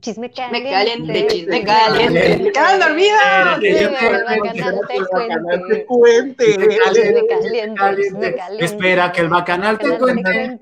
Chisme Chisme caliente, chisme caliente. ¡Se quedan dormidos! El bacanal te cuente. Chisme Chisme caliente. caliente. Espera que el bacanal te cuente.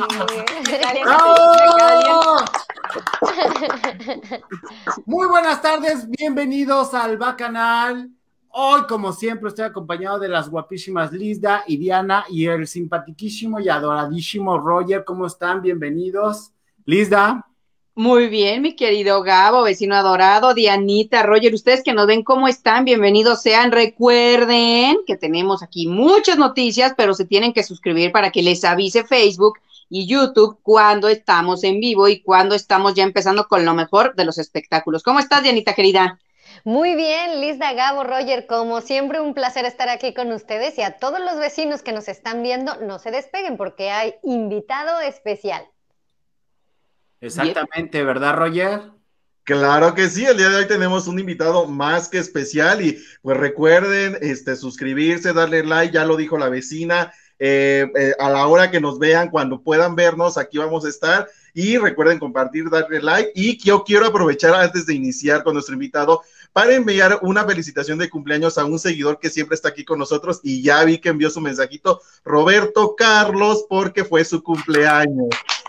Muy buenas tardes, bienvenidos al Bacanal. Hoy, como siempre, estoy acompañado de las guapísimas Lisda y Diana y el simpatiquísimo y adoradísimo Roger. ¿Cómo están? Bienvenidos. Lisda. Muy bien, mi querido Gabo, vecino adorado, Dianita, Roger, ustedes que nos ven cómo están, bienvenidos sean. Recuerden que tenemos aquí muchas noticias, pero se tienen que suscribir para que les avise Facebook y YouTube cuando estamos en vivo y cuando estamos ya empezando con lo mejor de los espectáculos. ¿Cómo estás, Dianita, querida? Muy bien, Lisda, Gabo, Roger, como siempre un placer estar aquí con ustedes y a todos los vecinos que nos están viendo, no se despeguen porque hay invitado especial. Exactamente, ¿verdad, Roger? Claro que sí, el día de hoy tenemos un invitado más que especial y pues recuerden suscribirse, darle like, ya lo dijo la vecina, a la hora que nos vean, cuando puedan vernos, aquí vamos a estar y recuerden compartir, darle like y yo quiero aprovechar antes de iniciar con nuestro invitado para enviar una felicitación de cumpleaños a un seguidor que siempre está aquí con nosotros y ya vi que envió su mensajito, Roberto Carlos, porque fue su cumpleaños.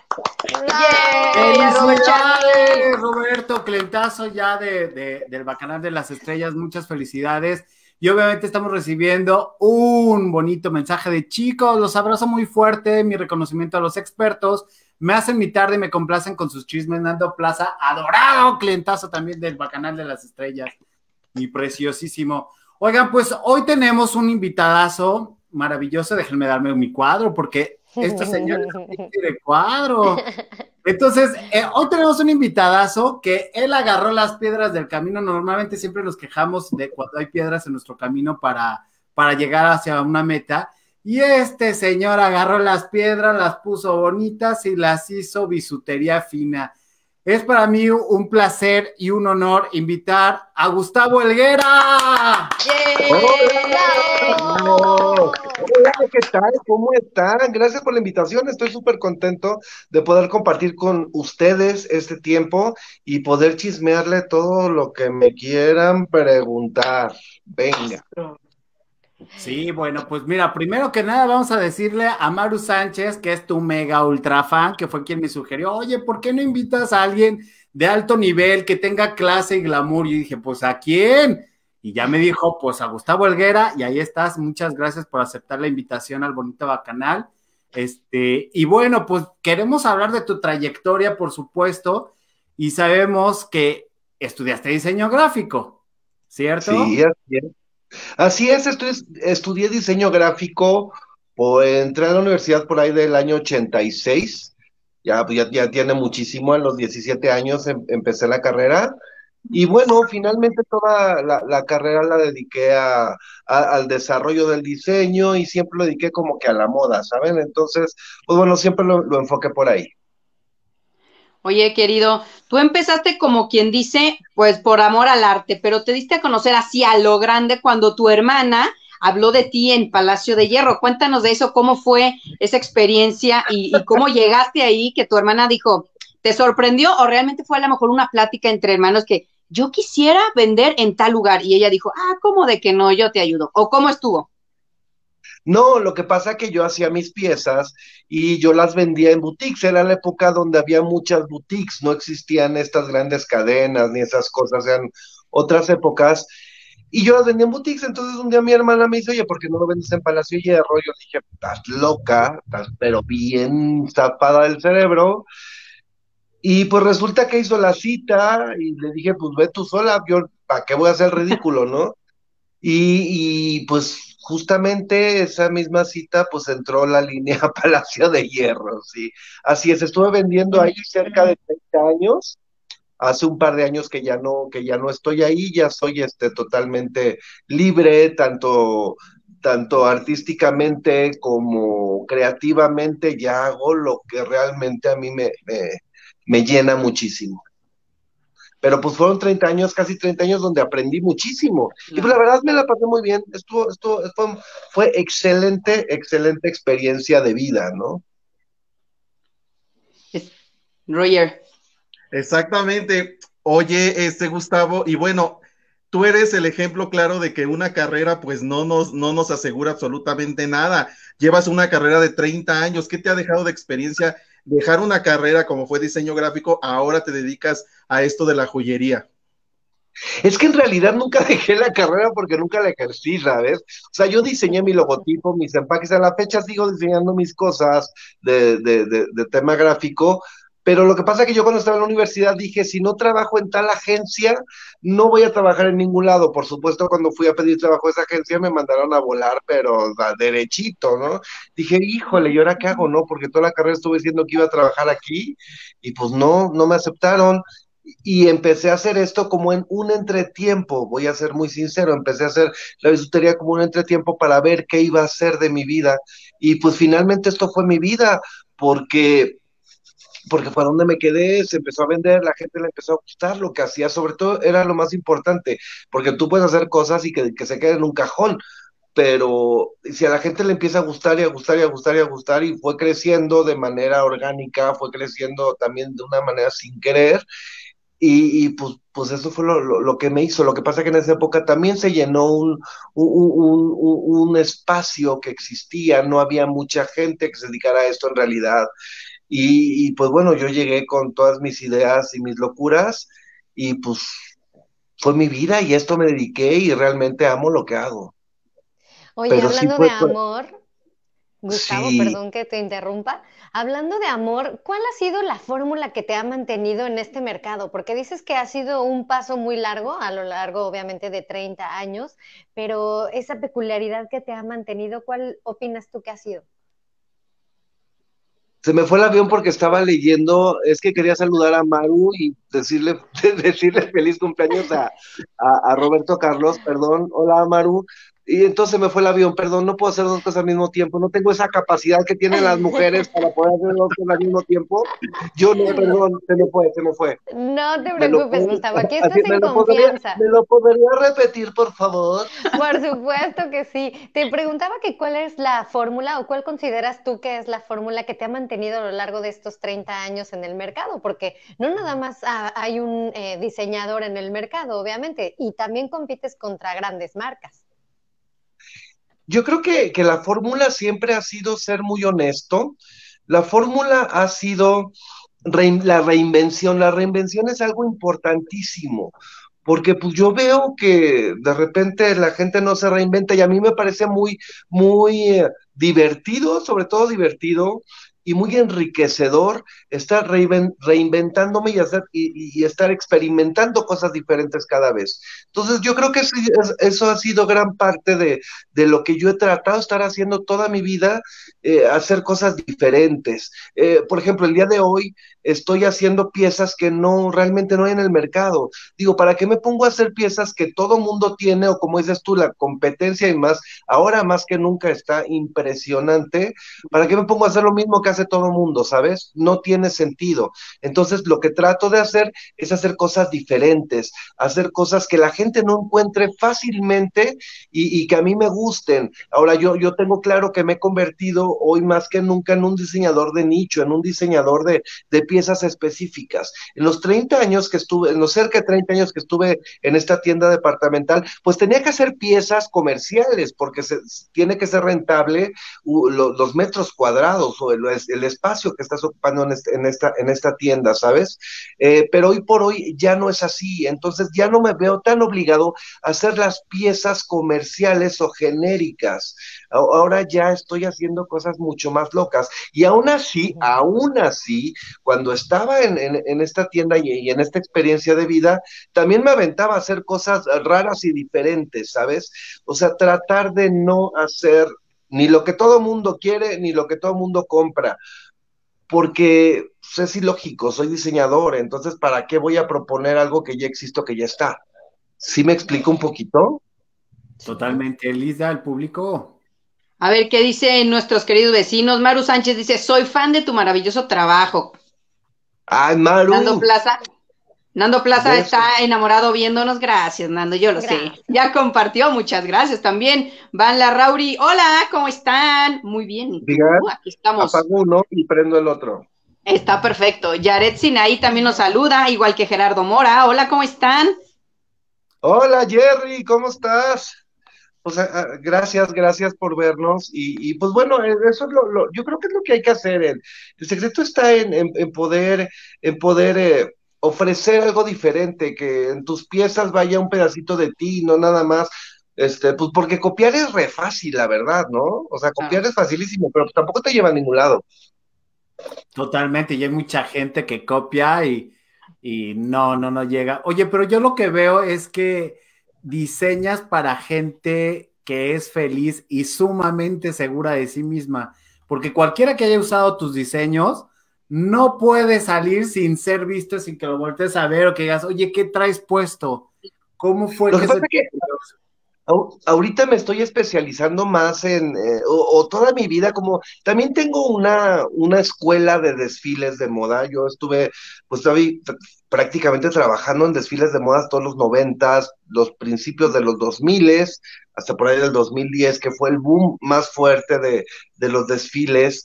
¡Felicidades, Roberto! Clientazo ya del Bacanal de las Estrellas, muchas felicidades. Y obviamente estamos recibiendo un bonito mensaje de chicos, los abrazo muy fuerte, mi reconocimiento a los expertos, me hacen mi tarde y me complacen con sus chismes. Nando Plaza, adorado clientazo también del Bacanal de las Estrellas, mi preciosísimo. Oigan, pues hoy tenemos un invitadazo maravilloso, déjenme darme mi cuadro, porque esta señora tiene cuadro. Entonces, hoy tenemos un invitadazo que él agarró las piedras del camino. Normalmente siempre nos quejamos de cuando hay piedras en nuestro camino para llegar hacia una meta. Y este señor agarró las piedras, las puso bonitas y las hizo bisutería fina. Es para mí un placer y un honor invitar a Gustavo Helguera. ¡Hola! Hola, ¿qué tal? ¿Cómo están? Gracias por la invitación. Estoy súper contento de poder compartir con ustedes este tiempo y poder chismearle todo lo que me quieran preguntar. Venga. Sí, bueno, pues mira, primero que nada vamos a decirle a Maru Sánchez, que es tu mega ultra fan, que fue quien me sugirió, oye, ¿por qué no invitas a alguien de alto nivel, que tenga clase y glamour? Y dije, pues, ¿a quién? Y ya me dijo, pues, a Gustavo Helguera, y ahí estás. Muchas gracias por aceptar la invitación al bonito Bacanal. Y bueno, pues, queremos hablar de tu trayectoria, por supuesto, y sabemos que estudiaste diseño gráfico, ¿cierto? Sí, así es. Así es, estudié diseño gráfico, entré a la universidad por ahí del año 86, ya tiene muchísimo, a los 17 años empecé la carrera, y bueno, finalmente toda la carrera la dediqué al desarrollo del diseño y siempre lo dediqué como que a la moda, ¿saben? Entonces, pues bueno, siempre lo enfoqué por ahí. Oye, querido, tú empezaste como quien dice, pues por amor al arte, pero te diste a conocer así a lo grande cuando tu hermana habló de ti en Palacio de Hierro. Cuéntanos de eso, cómo fue esa experiencia y cómo llegaste ahí, que tu hermana dijo, ¿te sorprendió o realmente fue a lo mejor una plática entre hermanos que yo quisiera vender en tal lugar? Y ella dijo, ¿cómo de que no? Yo te ayudo. ¿O cómo estuvo? No, lo que pasa es que yo hacía mis piezas y yo las vendía en boutiques. Era la época donde había muchas boutiques, no existían estas grandes cadenas ni esas cosas, eran otras épocas. Y yo las vendía en boutiques. Entonces un día mi hermana me dice, oye, ¿por qué no lo vendes en Palacio de Hierro? Yo dije, estás loca, estás pero bien zapada del cerebro. Y pues resulta que hizo la cita y le dije, pues ve tú sola, yo, ¿para qué voy a hacer el ridículo, no? Pues justamente esa misma cita pues entró la línea Palacio de Hierro, sí. Así es, estuve vendiendo ahí cerca de 30 años, hace un par de años que ya no estoy ahí, ya soy totalmente libre, tanto artísticamente como creativamente, ya hago lo que realmente a mí me llena muchísimo. Pero pues fueron 30 años, casi 30 años donde aprendí muchísimo. Y pues la verdad me la pasé muy bien. Fue excelente experiencia de vida, ¿no? Roger. Exactamente. Oye, Gustavo, y bueno, tú eres el ejemplo claro de que una carrera pues no nos asegura absolutamente nada. Llevas una carrera de 30 años. ¿Qué te ha dejado de experiencia dejar una carrera como fue diseño gráfico? Ahora te dedicas a esto de la joyería. Es que en realidad nunca dejé la carrera porque nunca la ejercí, ¿sabes? O sea, yo diseñé mi logotipo, mis empaques, a la fecha sigo diseñando mis cosas de tema gráfico, pero lo que pasa es que yo cuando estaba en la universidad dije, si no trabajo en tal agencia, no voy a trabajar en ningún lado. Por supuesto, cuando fui a pedir trabajo a esa agencia me mandaron a volar, pero derechito, ¿no? Dije, híjole, ¿y ahora qué hago, no? Porque toda la carrera estuve diciendo que iba a trabajar aquí y pues no me aceptaron y empecé a hacer esto como en un entretiempo, voy a ser muy sincero, empecé a hacer la bisutería como un entretiempo para ver qué iba a hacer de mi vida y pues finalmente esto fue mi vida porque fue donde me quedé, se empezó a vender, la gente le empezó a gustar lo que hacía, sobre todo era lo más importante, porque tú puedes hacer cosas y que se queden en un cajón, pero si a la gente le empieza a gustar y a gustar y a gustar y a gustar y fue creciendo de manera orgánica, fue creciendo también de una manera sin querer, pues eso fue lo que me hizo. Lo que pasa que en esa época también se llenó un espacio que existía, no había mucha gente que se dedicara a esto en realidad. Pues bueno, yo llegué con todas mis ideas y mis locuras y pues fue mi vida y a esto me dediqué y realmente amo lo que hago. Oye, Pero sí hablando de fue, amor, Gustavo, sí. perdón que te interrumpa. Hablando de amor, ¿cuál ha sido la fórmula que te ha mantenido en este mercado? Porque dices que ha sido un paso muy largo, a lo largo obviamente de 30 años, pero esa peculiaridad que te ha mantenido, ¿cuál opinas tú que ha sido? Se me fue el avión porque estaba leyendo, es que quería saludar a Maru y decirle, decirle feliz cumpleaños a Roberto Carlos, perdón, hola Maru, y entonces me fue el avión, perdón, no puedo hacer dos cosas al mismo tiempo, no tengo esa capacidad que tienen las mujeres para poder hacer dos cosas al mismo tiempo, yo no, perdón, se me fue, No te me lo, preocupes, Gustavo, aquí así, estás en confianza. me lo podría repetir, por favor. Por supuesto que sí. Te preguntaba que cuál es la fórmula o cuál consideras tú que es la fórmula que te ha mantenido a lo largo de estos 30 años en el mercado, porque no nada más hay un diseñador en el mercado, obviamente, y también compites contra grandes marcas. Yo creo que la fórmula siempre ha sido ser muy honesto. La fórmula ha sido la reinvención. La reinvención es algo importantísimo, porque pues yo veo que de repente la gente no se reinventa y a mí me parece muy divertido, sobre todo divertido y muy enriquecedor estar reinventándome y estar experimentando cosas diferentes cada vez. Entonces yo creo que eso ha sido gran parte de lo que yo he tratado de estar haciendo toda mi vida, hacer cosas diferentes. Por ejemplo, el día de hoy estoy haciendo piezas que no realmente no hay en el mercado. Digo, ¿para qué me pongo a hacer piezas que todo mundo tiene o como dices tú, la competencia y más, ahora más que nunca está impresionante? ¿Para qué me pongo a hacer lo mismo que hace todo mundo, sabes? No tiene sentido. Entonces, lo que trato de hacer es hacer cosas diferentes, hacer cosas que la gente no encuentre fácilmente y que a mí me gusten. Ahora, yo tengo claro que me he convertido hoy más que nunca en un diseñador de nicho, en un diseñador de piezas específicas. En los 30 años que estuve, en los cerca de 30 años que estuve en esta tienda departamental, pues tenía que hacer piezas comerciales porque tiene que ser rentable los metros cuadrados o el espacio que estás ocupando en esta tienda, ¿sabes? Pero hoy por hoy ya no es así, entonces ya no me veo tan obligado a hacer las piezas comerciales o genéricas. Ahora ya estoy haciendo cosas mucho más locas y aún así, cuando estaba en esta tienda y en esta experiencia de vida, también me aventaba a hacer cosas raras y diferentes, ¿sabes? O sea, tratar de no hacer ni lo que todo mundo quiere, ni lo que todo mundo compra, porque pues, es ilógico, soy diseñador, entonces, ¿para qué voy a proponer algo que ya existe o que ya está? ¿Sí me explico un poquito? Totalmente. Elisa, el público. A ver, ¿qué dicen nuestros queridos vecinos? Maru Sánchez dice, soy fan de tu maravilloso trabajo. ¡Ay, Nando Maru! Plaza, Nando Plaza Besos. está enamorado viéndonos. Gracias, Nando, yo lo sé. Gracias. Ya compartió, muchas gracias también. Van la Rauri, hola, ¿cómo están? Muy bien, ¿y tú? Digan, Aquí estamos. apago uno y prendo el otro. Está perfecto. Yaret Sinaí también nos saluda, igual que Gerardo Mora. Hola, ¿cómo están? Hola Jerry, ¿cómo estás? Pues gracias por vernos pues bueno, eso es yo creo que es lo que hay que hacer. El secreto está en poder ofrecer algo diferente, que en tus piezas vaya un pedacito de ti, no nada más, pues porque copiar es re fácil, la verdad, ¿no? O sea, Claro. copiar es facilísimo, pero tampoco te lleva a ningún lado. Totalmente, y hay mucha gente que copia y no llega. Oye, pero yo lo que veo es que diseñas para gente que es feliz y sumamente segura de sí misma, porque cualquiera que haya usado tus diseños no puede salir sin ser visto, sin que lo voltees a ver o que digas, oye, ¿qué traes puesto? ¿Cómo fue Lo que que se pasa te que ahorita me estoy especializando más o toda mi vida, como también tengo una escuela de desfiles de moda. Yo estuve, pues, prácticamente trabajando en desfiles de moda todos los noventas, los principios de los 2000, hasta por ahí del 2010, que fue el boom más fuerte de los desfiles.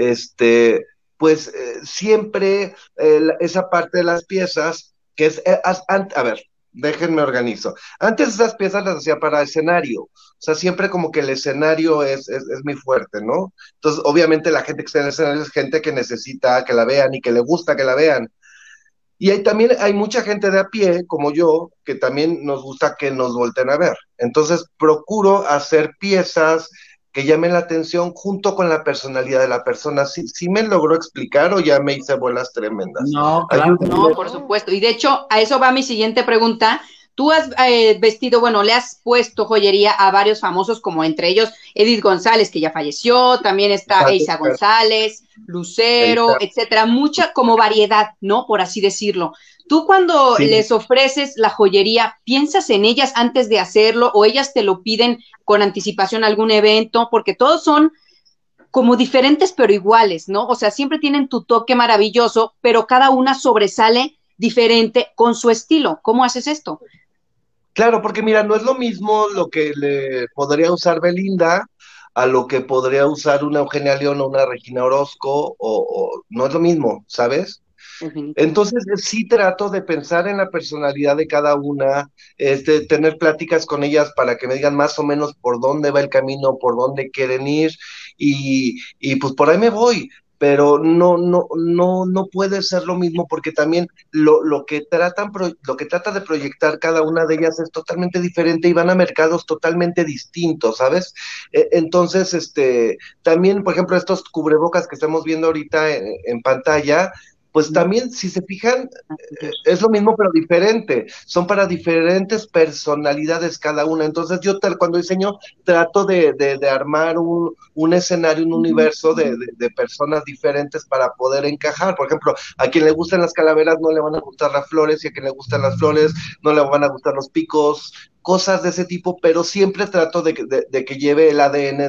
Pues siempre esa parte de las piezas, que a ver, déjenme organizo. Antes esas piezas las hacía para escenario, o sea, siempre como que el escenario es muy fuerte, ¿no? Entonces, obviamente la gente que está en el escenario es gente que necesita que la vean y que le gusta que la vean. Y también hay mucha gente de a pie, como yo, que también nos gusta que nos volten a ver. Entonces, procuro hacer piezas que llamen la atención junto con la personalidad de la persona. ¿Sí me logró explicar o ya me hice bolas tremendas? No, claro que No, Ayúdenme. por supuesto. Y de hecho, a eso va mi siguiente pregunta. Tú has vestido, bueno, le has puesto joyería a varios famosos, como entre ellos Edith González, que ya falleció, también está Eisa González, Lucero, etcétera. Mucha como variedad, ¿no? Por así decirlo. Tú cuando Sí. les ofreces la joyería, ¿piensas en ellas antes de hacerlo o ellas te lo piden con anticipación a algún evento? Porque todos son como diferentes pero iguales, ¿no? O sea, siempre tienen tu toque maravilloso, pero cada una sobresale diferente con su estilo. ¿Cómo haces esto? Claro, porque mira, no es lo mismo lo que le podría usar Belinda a lo que podría usar una Eugenia León o una Regina Orozco, no es lo mismo, ¿sabes? Definitivo. Entonces, sí trato de pensar en la personalidad de cada una, tener pláticas con ellas para que me digan más o menos por dónde va el camino, por dónde quieren ir, y pues por ahí me voy. Pero no puede ser lo mismo porque también lo que trata de proyectar cada una de ellas es totalmente diferente y van a mercados totalmente distintos, ¿sabes? Entonces, también, por ejemplo, estos cubrebocas que estamos viendo ahorita en pantalla, pues también, si se fijan, es lo mismo pero diferente. Son para diferentes personalidades cada una. Entonces yo cuando diseño trato de armar un escenario, un universo de personas diferentes para poder encajar. Por ejemplo, a quien le gustan las calaveras no le van a gustar las flores y a quien le gustan las flores no le van a gustar los picos, cosas de ese tipo, pero siempre trato de que lleve el ADN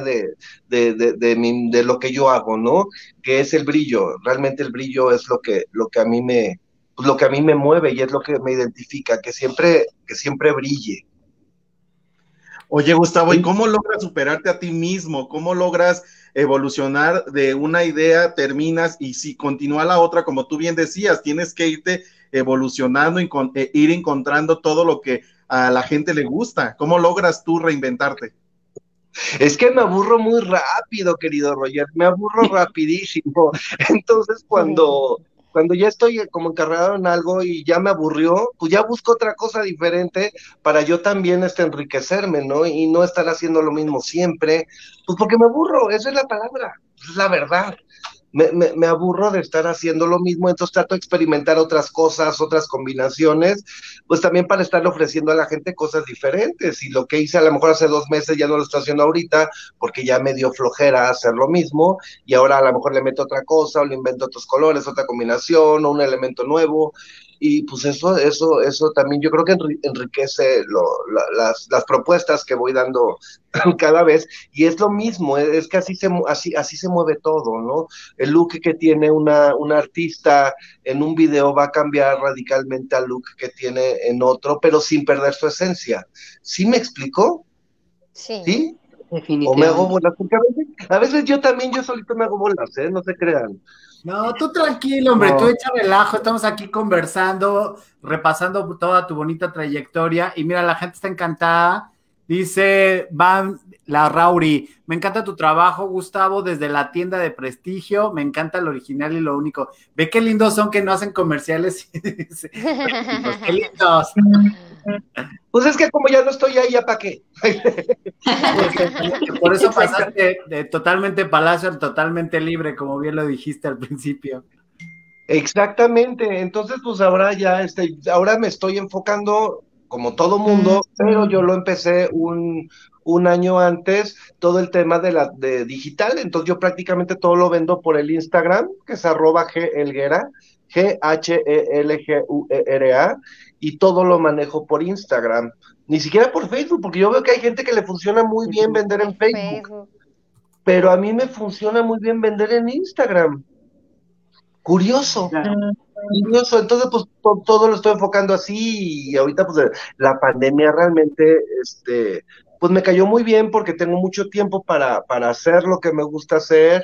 de lo que yo hago, ¿no? Que es el brillo. Realmente el brillo es lo que a mí lo que a mí me mueve y es lo que me identifica, que siempre brille. Oye, Gustavo, ¿y Sí. cómo logras superarte a ti mismo? ¿Cómo logras evolucionar de una idea, terminas y si continúa la otra, como tú bien decías, tienes que irte evolucionando y ir encontrando todo lo que a la gente le gusta? ¿Cómo logras tú reinventarte? Es que me aburro muy rápido, querido Roger, me aburro rapidísimo. Entonces, cuando ya estoy como encargado en algo y ya me aburrió, pues ya busco otra cosa diferente para yo también enriquecerme, ¿no? Y no estar haciendo lo mismo siempre, pues porque me aburro, esa es la palabra, es la verdad. Me aburro de estar haciendo lo mismo, entonces trato de experimentar otras cosas, otras combinaciones, pues también para estarle ofreciendo a la gente cosas diferentes. Y lo que hice a lo mejor hace 2 meses ya no lo estoy haciendo ahorita, porque ya me dio flojera hacer lo mismo, y ahora a lo mejor le meto otra cosa, o le invento otros colores, otra combinación, o un elemento nuevo. Y pues eso también yo creo que enriquece las propuestas que voy dando cada vez, y es lo mismo, es que así se mueve todo, ¿no? El look que tiene una artista en un video va a cambiar radicalmente al look que tiene en otro, pero sin perder su esencia. ¿Sí me explico? Sí. ¿Sí? ¿O me hago Definitivamente. bolas? Porque a veces yo también, yo solito me hago bolas, ¿eh? No se crean. No, tú tranquilo, hombre, No. tú echa relajo, estamos aquí conversando, repasando toda tu bonita trayectoria y mira, la gente está encantada. Dice Van la Rauri, me encanta tu trabajo, Gustavo, desde la tienda de prestigio, me encanta lo original y lo único. Ve qué lindos son que no hacen comerciales. Dice, qué lindos. Pues es que como ya no estoy ahí, ¿ya para qué? Por eso pasaste de totalmente Palacio a totalmente libre, como bien lo dijiste al principio. Exactamente, entonces pues ahora ya, ahora me estoy enfocando como todo mundo, pero yo lo empecé un año antes, todo el tema de digital, entonces yo prácticamente todo lo vendo por el Instagram, que es @gelguera, Ghelguera, y todo lo manejo por Instagram, ni siquiera por Facebook, porque yo veo que hay gente que le funciona muy bien vender en Facebook, pero a mí me funciona muy bien vender en Instagram. Curioso, curioso, entonces pues todo lo estoy enfocando así y ahorita pues la pandemia realmente, pues me cayó muy bien porque tengo mucho tiempo para hacer lo que me gusta hacer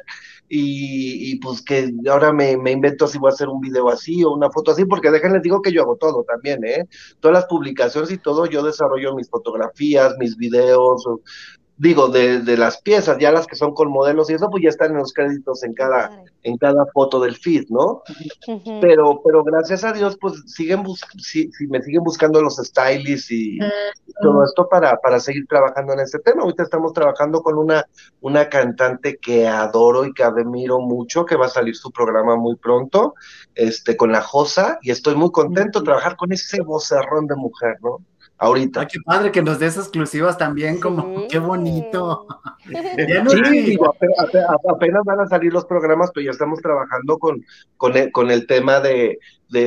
y pues que ahora me invento si voy a hacer un video así o una foto así, porque déjenles digo que yo hago todo también, todas las publicaciones y todo, yo desarrollo mis fotografías, mis videos, digo, de las piezas, ya las que son con modelos y eso, pues ya están en los créditos en cada foto del feed, ¿no? Pero gracias a Dios, pues me siguen buscando los stylists y todo esto para seguir trabajando en este tema. Ahorita estamos trabajando con una cantante que adoro y que admiro mucho, que va a salir su programa muy pronto, con la Josa, y estoy muy contento de trabajar con ese vocerrón de mujer, ¿no? Ahorita. Ay, qué padre que nos des exclusivas también, como qué bonito. Sí, digo, apenas van a salir los programas, pero ya estamos trabajando con el tema de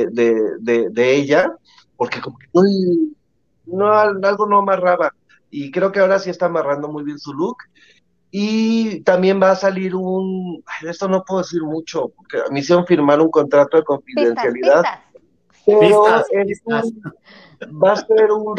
ella, porque como que algo no amarraba, y creo que ahora sí está amarrando muy bien su look, y también va a salir de esto no puedo decir mucho, porque me hicieron firmar un contrato de confidencialidad, pero va a ser un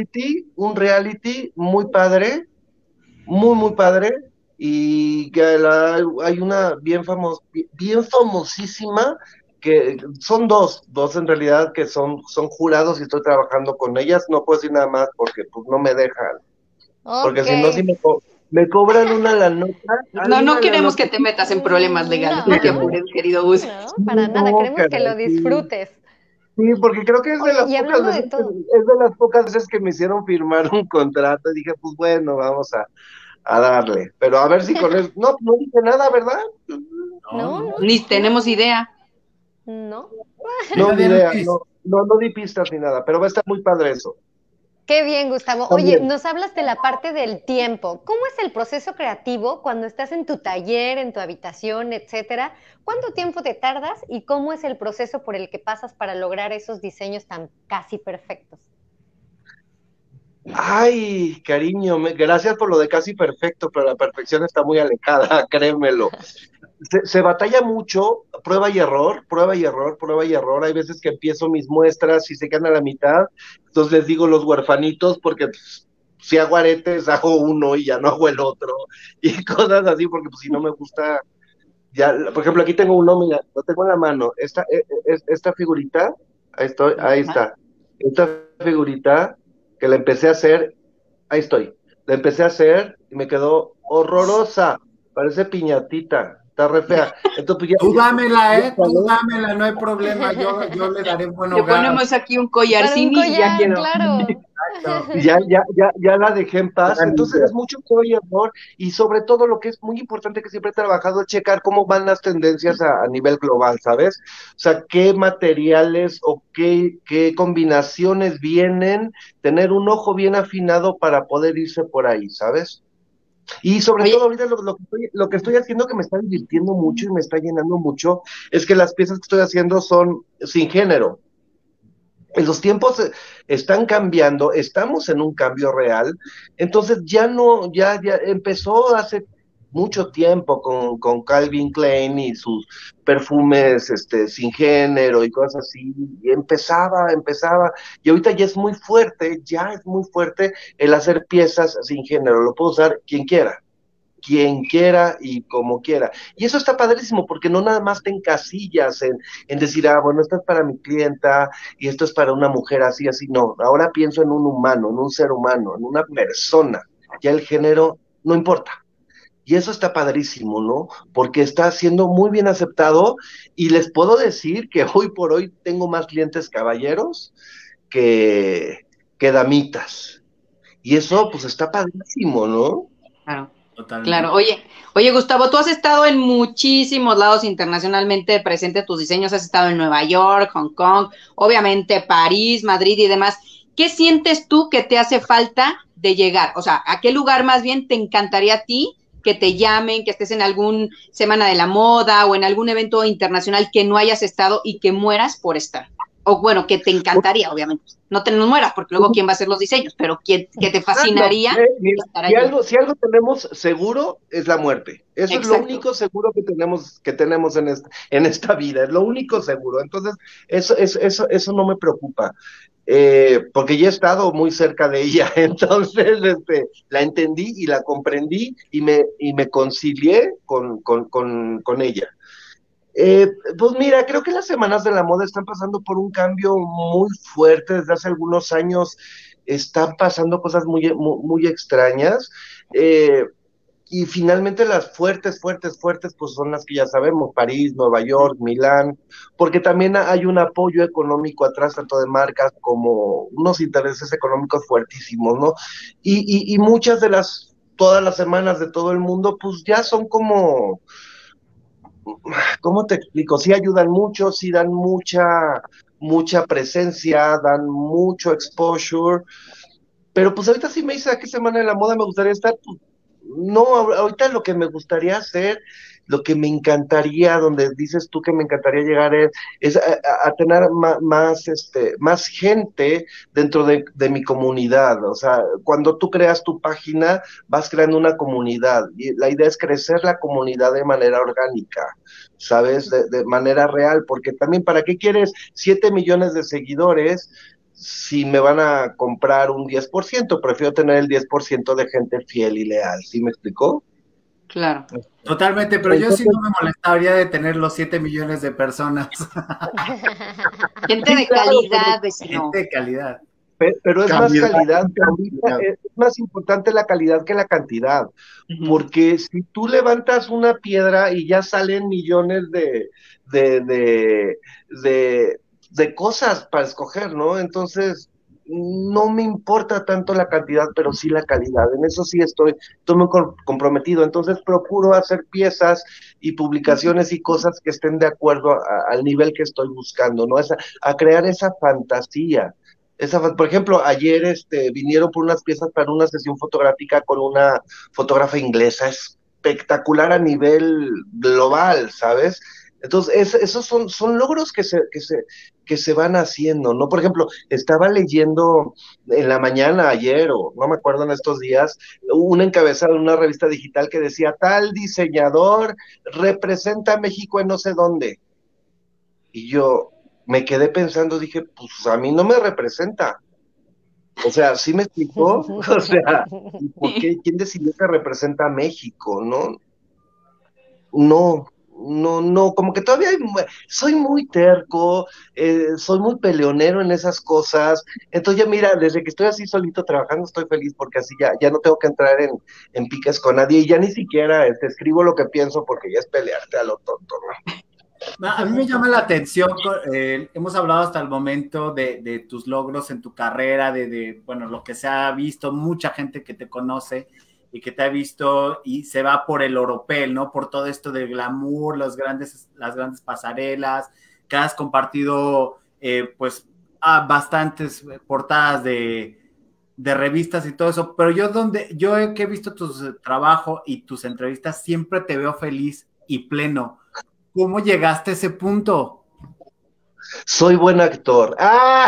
reality muy padre, muy padre, y que hay una bien famosísima, que son dos en realidad, que son jurados y estoy trabajando con ellas, no puedo decir nada más porque pues no me dejan, porque si no, si me cobran una la nota. No queremos que te metas en problemas legales, no te apures, querido Gus. No, para nada, queremos que lo disfrutes. Sí, porque creo que es de las y pocas hablando de veces, todo. es de las pocas veces que me hicieron firmar un contrato y dije, pues bueno, vamos a darle. Pero a ver si con eso. No dije nada, ¿verdad? No. Ni tenemos idea. No. No, ni idea. No di pistas ni nada, pero va a estar muy padre eso. Qué bien, Gustavo. También. Oye, nos hablas de la parte del tiempo. ¿Cómo es el proceso creativo cuando estás en tu taller, en tu habitación, etcétera? ¿Cuánto tiempo te tardas y cómo es el proceso por el que pasas para lograr esos diseños tan casi perfectos? Ay, cariño, gracias por lo de casi perfecto, pero la perfección está muy alejada, créemelo. Se batalla mucho, prueba y error, prueba y error, prueba y error. Hay veces que empiezo mis muestras y se quedan a la mitad, entonces les digo los huerfanitos, porque pues, si hago aretes, hago uno y ya no hago el otro, y cosas así, porque pues si no me gusta, ya, por ejemplo, aquí tengo uno, mira, lo tengo en la mano, esta figurita, ahí está, esta figurita que la empecé a hacer, ahí estoy, la empecé a hacer y me quedó horrorosa, parece piñatita, está re fea. Entonces, pues, tú dámela, no hay problema, yo le daré buen hogar. Le ponemos aquí un collarcín y ya quedó. Claro. Ya la dejé en paz. Entonces es mucho prueba y error, y sobre todo lo que es muy importante que siempre he trabajado es checar cómo van las tendencias a nivel global, ¿sabes? O sea, qué materiales o qué combinaciones vienen, tener un ojo bien afinado para poder irse por ahí, ¿sabes? Y sobre todo ahorita lo que estoy haciendo, que me está divirtiendo mucho y me está llenando mucho, es que las piezas que estoy haciendo son sin género. Los tiempos están cambiando, estamos en un cambio real, entonces ya empezó hace mucho tiempo con Calvin Klein y sus perfumes sin género y cosas así, y empezaba, y ahorita ya es muy fuerte el hacer piezas sin género, lo puede usar quien quiera. quien quiera y como quiera. Y eso está padrísimo porque no nada más te encasillas en decir, bueno, esto es para mi clienta y esto es para una mujer así, así. No, ahora pienso en un humano, en un ser humano, en una persona. Ya el género no importa. Y eso está padrísimo, ¿no? Porque está siendo muy bien aceptado y les puedo decir que hoy por hoy tengo más clientes caballeros que, que damitas. Y eso pues está padrísimo, ¿no? Claro. Totalmente. Claro, oye, Gustavo, tú has estado en muchísimos lados internacionalmente presente, tus diseños, has estado en Nueva York, Hong Kong, obviamente París, Madrid y demás. ¿Qué sientes tú que te hace falta de llegar? O sea, ¿a qué lugar más bien te encantaría a ti que te llamen, que estés en algún Semana de la Moda o en algún evento internacional que no hayas estado y que mueras por estar? O bueno, que te encantaría, obviamente. No te nos mueras, porque luego quién va a hacer los diseños, pero que te fascinaría Mira, estar allí. si algo tenemos seguro es la muerte. Eso es lo Exacto. único seguro que tenemos en esta vida, es lo único seguro. Entonces, eso no me preocupa. Porque ya he estado muy cerca de ella, entonces la entendí y la comprendí y me concilié con ella. Pues mira, creo que las semanas de la moda están pasando por un cambio muy fuerte. Desde hace algunos años están pasando cosas muy extrañas. Eh, y finalmente las fuertes, pues son las que ya sabemos, París, Nueva York, Milán, porque también hay un apoyo económico atrás, tanto de marcas como unos intereses económicos fuertísimos, ¿no? Y muchas todas las semanas de todo el mundo, pues ya son como ¿cómo te explico? Sí ayudan mucho, sí dan mucha presencia, dan mucho exposure, pero pues ahorita sí me dice a qué semana de la moda me gustaría estar, pues, no, ahorita lo que me gustaría hacer, lo que me encantaría, donde dices tú que me encantaría llegar es a tener más gente dentro de mi comunidad. O sea, cuando tú creas tu página, vas creando una comunidad y la idea es crecer la comunidad de manera orgánica, ¿sabes? De manera real, porque también, ¿para qué quieres 7 millones de seguidores si me van a comprar un 10%? Prefiero tener el 10% de gente fiel y leal, ¿sí me explicó? Claro. Totalmente, pero yo sí Entonces, no me molestaría de tener los 7 millones de personas. Gente sí, de claro, calidad, vecino. Gente de calidad. pero es más Calidad, calidad, ahorita calidad. es más importante la calidad que la cantidad, Ujú. porque si tú levantas una piedra y ya salen millones de, de, de cosas para escoger, ¿no? Entonces, no me importa tanto la cantidad, pero sí la calidad. En eso sí estoy muy comprometido. Entonces, procuro hacer piezas y publicaciones y cosas que estén de acuerdo al nivel que estoy buscando, ¿no? A crear esa fantasía. Por ejemplo, ayer vinieron por unas piezas para una sesión fotográfica con una fotógrafa inglesa espectacular a nivel global, ¿sabes? Entonces, esos son logros que se van haciendo, ¿no? Por ejemplo, estaba leyendo en la mañana ayer, o no me acuerdo en estos días, un encabezado en una revista digital que decía, tal diseñador representa a México en no sé dónde. Y yo me quedé pensando, dije, pues a mí no me representa. O sea, ¿sí me explicó? O sea, ¿y por qué? ¿Quién decidió que representa a México, no? No, como que todavía soy muy terco, soy muy peleonero en esas cosas. Entonces ya mira, desde que estoy así solito trabajando estoy feliz porque así ya no tengo que entrar en piques con nadie y ya ni siquiera escribo lo que pienso porque ya es pelearte a lo tonto, ¿no? A mí me llama la atención, hemos hablado hasta el momento de tus logros en tu carrera, bueno, lo que se ha visto, mucha gente que te conoce y que te ha visto y se va por el oropel, ¿no? Por todo esto del glamour, las grandes pasarelas, que has compartido, pues, bastantes portadas de revistas y todo eso, pero yo que he visto tus trabajo y tus entrevistas, siempre te veo feliz y pleno. ¿Cómo llegaste a ese punto? Soy buen actor. ¡Ah!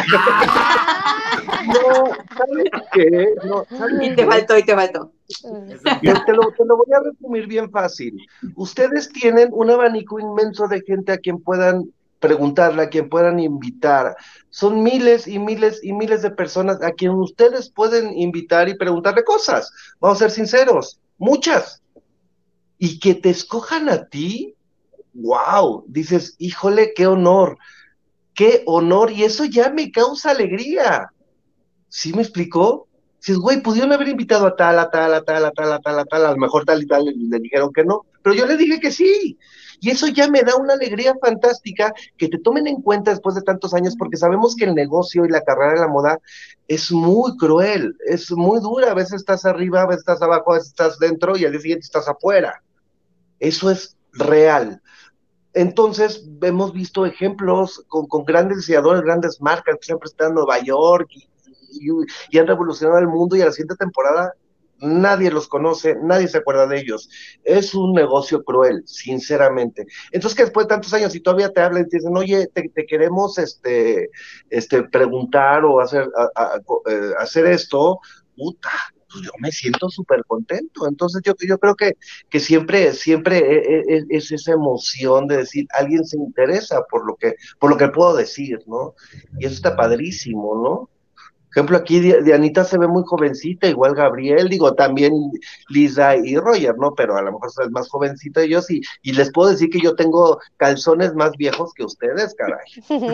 No, ¿sabes qué? No, ¿sabes Y te qué? faltó, y te faltó. Te lo voy a resumir bien fácil. Ustedes tienen un abanico inmenso de gente a quien puedan preguntarle, a quien puedan invitar. Son miles y miles y miles de personas a quien ustedes pueden invitar y preguntarle cosas. Vamos a ser sinceros, muchas. y que te escojan a ti, wow, dices, híjole, qué honor, y eso ya me causa alegría. ¿Sí me explicó? Dices, güey, pudieron haber invitado a tal, a tal, a tal, a tal, a tal, a tal, a lo mejor tal y tal, le dijeron que no, pero yo le dije que sí. Y eso ya me da una alegría fantástica que te tomen en cuenta después de tantos años, porque sabemos que el negocio y la carrera de la moda es muy cruel, es muy dura. A veces estás arriba, a veces estás abajo, a veces estás dentro y al día siguiente estás afuera. Eso es real. Entonces, hemos visto ejemplos con grandes diseñadores, grandes marcas que se han presentado en Nueva York y, y han revolucionado el mundo y a la siguiente temporada nadie los conoce, nadie se acuerda de ellos. Es un negocio cruel, sinceramente. Entonces, que después de tantos años y todavía te hablan y te dicen, oye, te queremos preguntar o hacer esto, puta, pues yo me siento súper contento. Entonces, yo creo que siempre es esa emoción de decir, alguien se interesa por lo que puedo decir, ¿no? Y eso está padrísimo, ¿no? Por ejemplo, aquí Dianita se ve muy jovencita, igual Gabriel, digo, también Lisa y Roger, ¿no? Pero a lo mejor es más jovencita ellos y les puedo decir que yo tengo calzones más viejos que ustedes, caray.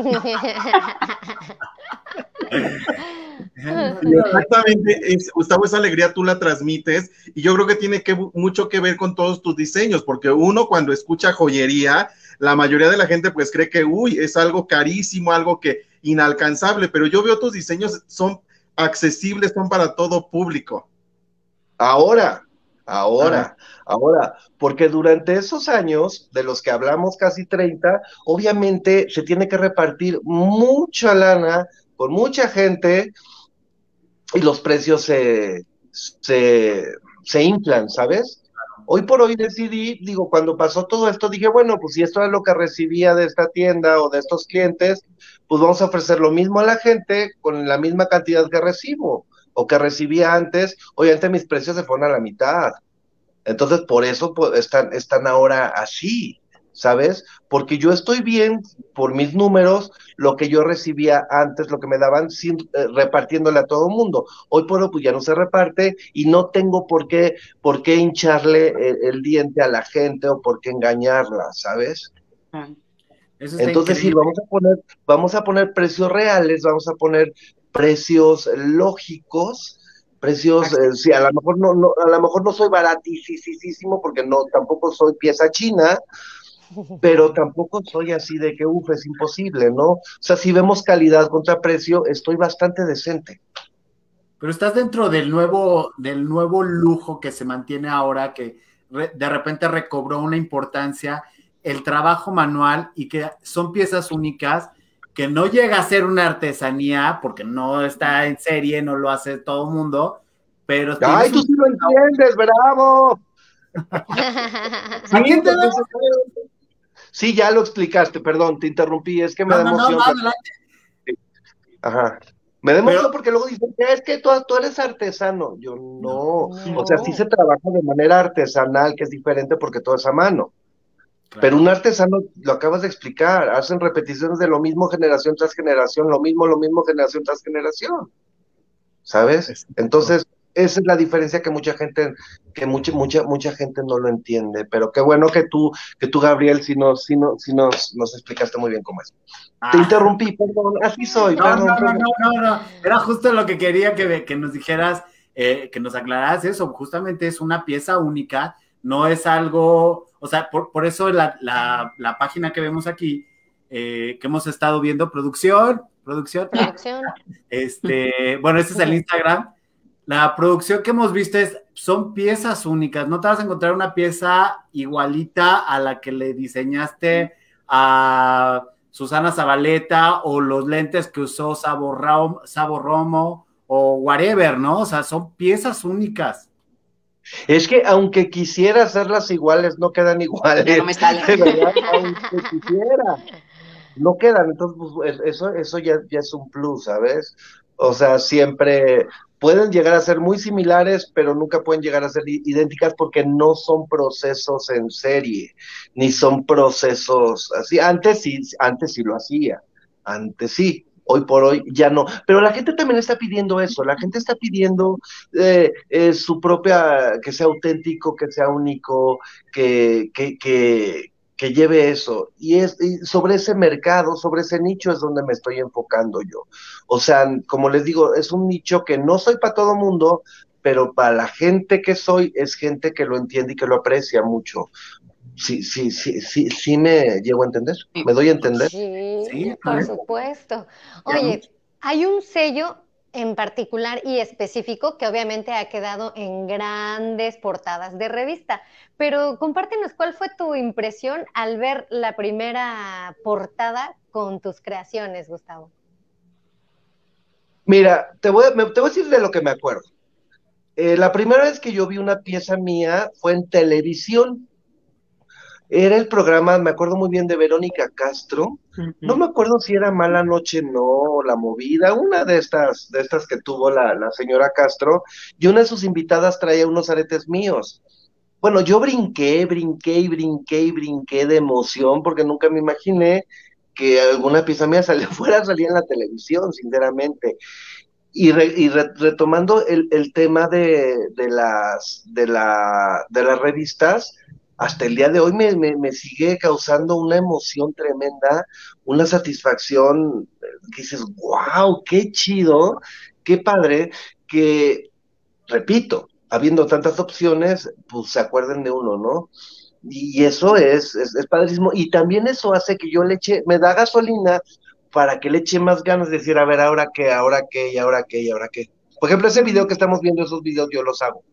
Y exactamente, Gustavo, esa alegría tú la transmites y yo creo que tiene mucho que ver con todos tus diseños, porque uno cuando escucha joyería, la mayoría de la gente pues cree que, uy, es algo carísimo, algo que inalcanzable, pero yo veo tus diseños son accesibles, son para todo público. Ahora, ahora, porque durante esos años, de los que hablamos casi 30, obviamente se tiene que repartir mucha lana con mucha gente y los precios se inflan, ¿sabes? Hoy por hoy decidí, digo, cuando pasó todo esto, dije, bueno, pues si esto es lo que recibía de esta tienda o de estos clientes, pues vamos a ofrecer lo mismo a la gente con la misma cantidad que recibo o que recibía antes. Obviamente mis precios se fueron a la mitad. Entonces, por eso pues, están ahora así, ¿sabes? Porque yo estoy bien por mis números, lo que yo recibía antes, lo que me daban, repartiéndole a todo el mundo. Hoy por hoy, pues ya no se reparte y no tengo por qué hincharle el diente a la gente o por qué engañarla, ¿sabes? Eso está Entonces, sí, increíble. vamos a poner precios reales, vamos a poner precios lógicos, precios, sí, a lo mejor a lo mejor no soy baratísimo porque no, tampoco soy pieza china, pero tampoco soy así de que, es imposible, ¿no? O sea, si vemos calidad contra precio, estoy bastante decente. Pero estás dentro del nuevo lujo que se mantiene ahora, que de repente recobró una importancia, el trabajo manual y que son piezas únicas, que no llega a ser una artesanía porque no está en serie, no lo hace todo el mundo, pero ¡Ay, tienes tú sí lo entiendes, bravo! ¿A quién te da? Sí, ya lo explicaste, perdón, te interrumpí, es que me da No, emoción. adelante. Ajá. Me da emoción Pero, porque luego dicen que es que tú eres artesano. Yo no. O sea, sí No. se trabaja de manera artesanal, que es diferente porque todo es a mano. Pero claro. un artesano, lo acabas de explicar, hacen repeticiones de lo mismo generación tras generación, lo mismo generación tras generación. ¿Sabes? Exacto. Entonces, esa es la diferencia que mucha gente no lo entiende, pero qué bueno que tú, Gabriel, nos explicaste muy bien cómo es. Te Ah, interrumpí, perdón, así soy, no, no, perdón, no, perdón. no, no, no. Era justo lo que quería que nos dijeras, que nos aclararas eso. Justamente es una pieza única, no es algo, o sea, por eso la página que vemos aquí, que hemos estado viendo, producción, Producción. bueno, este es el Instagram. La producción que hemos visto son piezas únicas. No te vas a encontrar una pieza igualita a la que le diseñaste a Susana Zabaleta o los lentes que usó Sabo Romo o whatever, ¿no? O sea, son piezas únicas. Es que aunque quisiera hacerlas iguales, no quedan iguales, Ya no me sale. de verdad, aunque quisiera, no quedan, entonces pues, eso ya es un plus, ¿sabes? O sea, siempre pueden llegar a ser muy similares, pero nunca pueden llegar a ser idénticas porque no son procesos en serie, ni son procesos así. Antes sí lo hacía, antes sí. hoy por hoy ya no. Pero la gente también está pidiendo eso, la gente está pidiendo su propia, que sea auténtico, que sea único, que lleve eso. Y sobre ese mercado, sobre ese nicho es donde me estoy enfocando yo. O sea, como les digo, es un nicho que no soy para todo mundo, pero para la gente que soy, es gente que lo entiende y que lo aprecia mucho. Sí, sí, sí, sí, sí me llego a entender, me doy a entender. Sí, Sí, por correcto. supuesto. Ya, Oye, hay un sello en particular y específico que obviamente ha quedado en grandes portadas de revista, pero compártenos cuál fue tu impresión al ver la primera portada con tus creaciones, Gustavo. Mira, te voy a decir de lo que me acuerdo. La primera vez que yo vi una pieza mía fue en televisión. Era el programa, me acuerdo muy bien de Verónica Castro. No me acuerdo si era Mala Noche, no, La Movida, una de estas que tuvo la señora Castro, y una de sus invitadas traía unos aretes míos. Bueno, yo brinqué, brinqué y brinqué y brinqué de emoción porque nunca me imaginé que alguna pieza mía fuera a salir en la televisión, sinceramente. Retomando el tema de las revistas, hasta el día de hoy me sigue causando una emoción tremenda, una satisfacción que dices, wow, qué chido, qué padre, que, repito, habiendo tantas opciones, pues se acuerden de uno, ¿no? Y eso es padrísimo. Y también eso hace que yo le eche, me da gasolina para que le eche más ganas de decir, a ver, ahora qué, ahora qué, y ahora qué, y ahora qué. Por ejemplo, ese video que estamos viendo, esos videos yo los hago.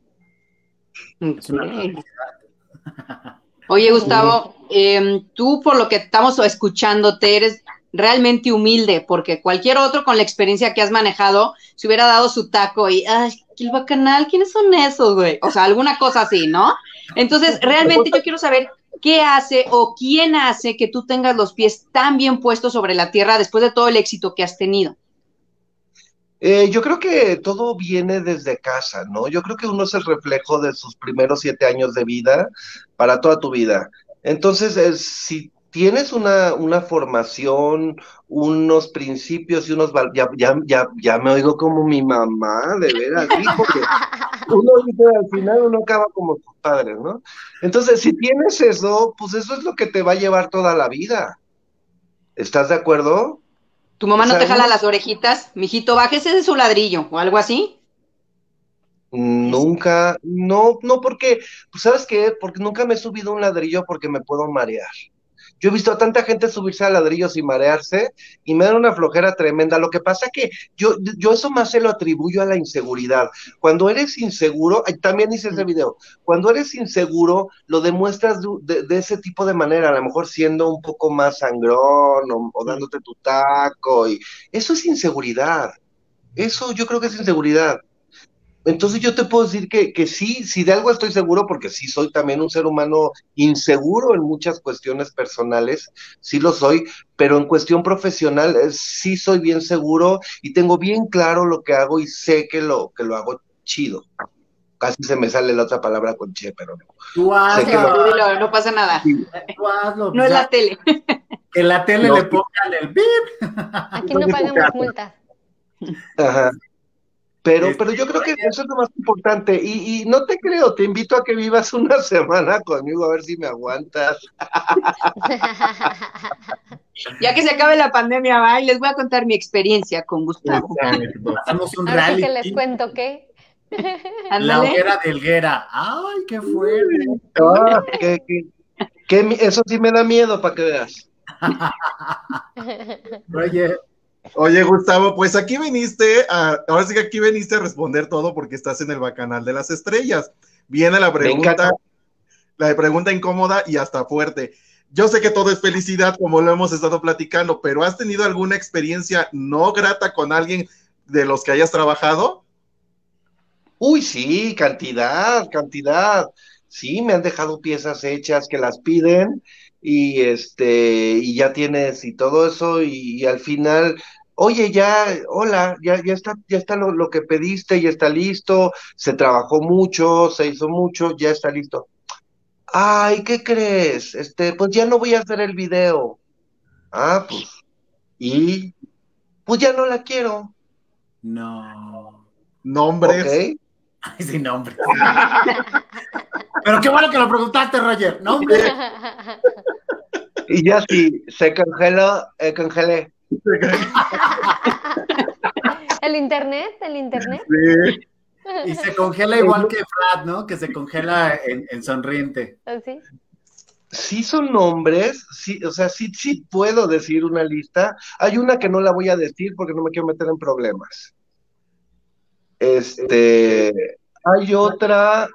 es una Ok. Oye, Sí. Gustavo, tú por lo que estamos escuchándote eres realmente humilde, porque cualquier otro con la experiencia que has manejado se hubiera dado su taco y, ay, ¿qué el bacanal? ¿Quiénes son esos, güey? O sea, alguna cosa así, ¿no? Entonces, realmente yo quiero saber qué hace o quién hace que tú tengas los pies tan bien puestos sobre la tierra después de todo el éxito que has tenido. Yo creo que todo viene desde casa, ¿no? Yo creo que uno es el reflejo de sus primeros 7 años de vida para toda tu vida. Entonces, si tienes una formación, unos principios y ya me oigo como mi mamá, de veras, sí, porque uno dice, al final uno acaba como sus padres, ¿no? Entonces, si tienes eso, pues eso es lo que te va a llevar toda la vida. ¿Estás de acuerdo? Tu O mamá no sea, te jala uno las orejitas, mijito, bájese de su ladrillo o algo así. nunca, no, no porque, pues ¿sabes qué? Porque nunca me he subido a un ladrillo porque me puedo marear. Yo he visto a tanta gente subirse a ladrillos y marearse y me dan una flojera tremenda. Lo que pasa que yo eso más se lo atribuyo a la inseguridad. Cuando eres inseguro, también hice ese video, cuando eres inseguro lo demuestras de ese tipo de manera, a lo mejor siendo un poco más sangrón o dándote tu taco y eso es inseguridad. Eso yo creo que es inseguridad. Entonces yo te puedo decir que sí, si de algo estoy seguro, porque sí soy también un ser humano inseguro en muchas cuestiones personales, sí lo soy, pero en cuestión profesional sí soy bien seguro y tengo bien claro lo que hago y sé que lo hago chido. Casi se me sale la otra palabra con che, pero no. Tú Sé que lo hazlo, Tú dilo, no pasa nada. sí, tú hazlo, No pues es ya la tele. que en la tele no, le sí, pongan el pip. Aquí soy no de tu pagamos casa. multas. Ajá. Pero yo creo que Oye, eso es lo más importante. Y no te creo, te invito a que vivas una semana conmigo a ver si me aguantas. Ya que se acabe la pandemia, va, y les voy a contar mi experiencia con Gustavo. exacto, hacemos un Ahora sí que les reality, cuento qué. la Ándale. hoguera de Helguera. Ay, qué fuerte. Ah, eso sí me da miedo para que veas. Oye, Oye, Gustavo, pues ahora sí que aquí viniste a responder todo porque estás en el Bacanal de las Estrellas. Viene Me encanta. la pregunta incómoda y hasta fuerte. Yo sé que todo es felicidad, como lo hemos estado platicando, pero ¿has tenido alguna experiencia no grata con alguien de los que hayas trabajado? Uy, sí, cantidad, cantidad. Sí, me han dejado piezas hechas que las piden y ya tienes y todo eso y al final, oye, hola, ya está lo que pediste, ya está listo, se trabajó mucho, se hizo mucho, ya está listo. Ay, ¿qué crees? Pues ya no voy a hacer el video. Ah, pues, ¿y? pues ya no la quiero. No. Nombres. Ok. Ay, sin nombre. Pero qué bueno que lo preguntaste, Roger. Nombre. Y ya sí, se congeló, congelé. El internet. Sí. Y se congela igual que Frat, ¿no? Que se congela en sonriente. ¿Así? Sí son nombres, sí, o sea, sí puedo decir una lista. Hay una que no la voy a decir porque no me quiero meter en problemas. Hay otra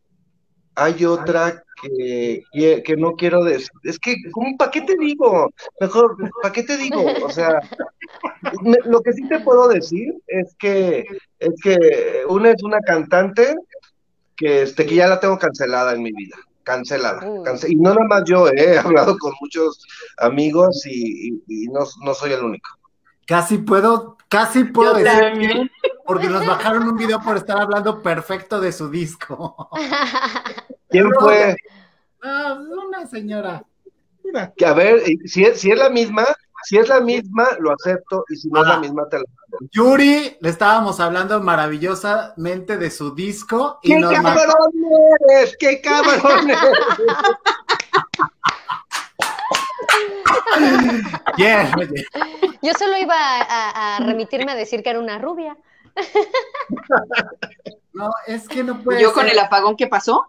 que no quiero decir. Es que, ¿para qué te digo? Mejor, ¿para qué te digo? O sea, lo que sí te puedo decir es que una es una cantante que ya la tengo cancelada en mi vida. Cancelada. Y no nada más yo, he hablado con muchos amigos y no soy el único. Casi puedo Yo decir también. porque nos bajaron un video por estar hablando perfecto de su disco. ¿Quién fue? Ah, una señora. Mira. Que a ver, si es la misma, lo acepto, y si no es la misma, te la mando. Yuri, le estábamos hablando maravillosamente de su disco y ¡Qué cabrón eres! ¡Qué cabrón eres! Yeah, oye. Yo solo iba a remitirme a decir que era una rubia. No, es que no puede Yo ser. con el apagón que pasó.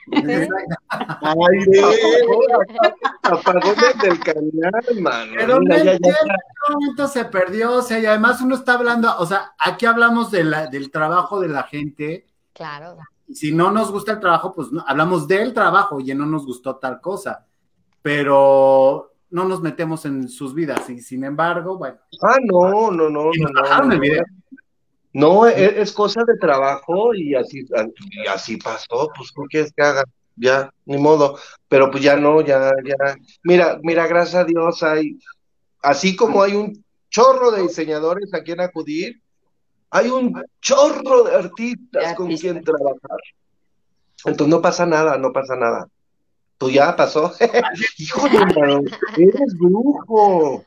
Apagones del canal, mano. Pero Mira, no ya. entiendo en qué momento se perdió, o sea, y además uno está hablando, o sea, aquí hablamos del trabajo de la gente, Claro. y si no nos gusta el trabajo, pues no, hablamos del trabajo y no nos gustó tal cosa, pero no nos metemos en sus vidas, y sin embargo, bueno. No. Y nos bajaron el video. No, es cosa de trabajo y así pasó, pues ¿qué quieres que haga? Ya, ni modo, pero pues ya no, ya. Mira, gracias a Dios así como hay un chorro de diseñadores a quien acudir, hay un chorro de artistas con quien trabajar. Entonces no pasa nada. Pues ya pasó. Híjole, mano, eres brujo.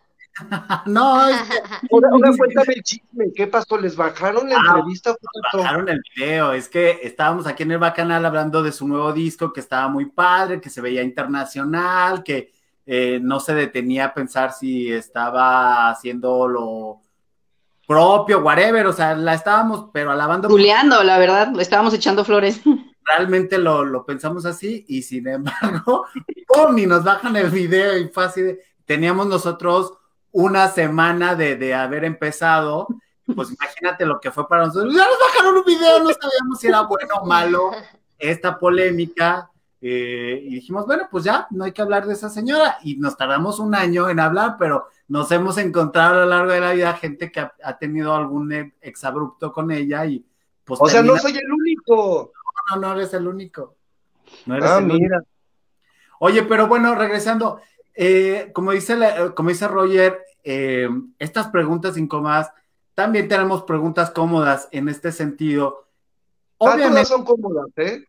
No, es que Ahora cuéntame el chisme, ¿qué pasó? ¿Les bajaron la entrevista? bajaron el video, es que estábamos aquí en el Bacanal hablando de su nuevo disco que estaba muy padre, que se veía internacional, que no se detenía a pensar si estaba haciendo lo propio, whatever, o sea, la estábamos, pero alabando. Juliando, la verdad, le estábamos echando flores. Realmente lo pensamos así, y sin embargo, ¡pum! Y nos bajan el video, y fue así de, teníamos nosotros una semana de haber empezado, pues imagínate lo que fue para nosotros. Ya nos bajaron un video, no sabíamos si era bueno o malo esta polémica, y dijimos, bueno, pues ya, no hay que hablar de esa señora, y nos tardamos un año en hablar, pero nos hemos encontrado a lo largo de la vida gente que ha tenido algún exabrupto con ella, y pues o sea, no soy el único. No eres el único. No eres el mira. único. Oye, pero bueno, regresando, como dice Roger, estas preguntas incómodas, también tenemos preguntas cómodas en este sentido. Obviamente. Todas son cómodas, ¿eh?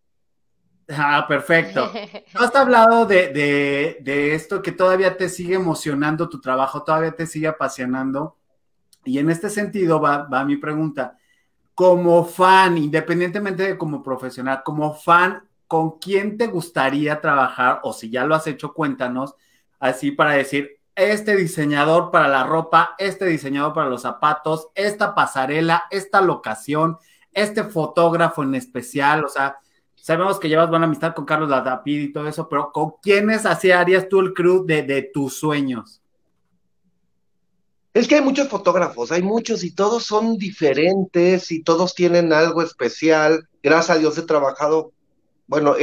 Perfecto. ¿No has hablado de esto que todavía te sigue emocionando tu trabajo, todavía te sigue apasionando? Y en este sentido va mi pregunta. Como fan, independientemente de como profesional, como fan, ¿con quién te gustaría trabajar? O si ya lo has hecho, cuéntanos, así para decir, este diseñador para la ropa, este diseñador para los zapatos, esta pasarela, esta locación, este fotógrafo en especial, o sea, sabemos que llevas buena amistad con Carlos Latapid y todo eso, pero ¿con quiénes así harías tú el crew de tus sueños? Es que hay muchos fotógrafos, hay muchos y todos son diferentes y todos tienen algo especial. Gracias a Dios he trabajado, bueno,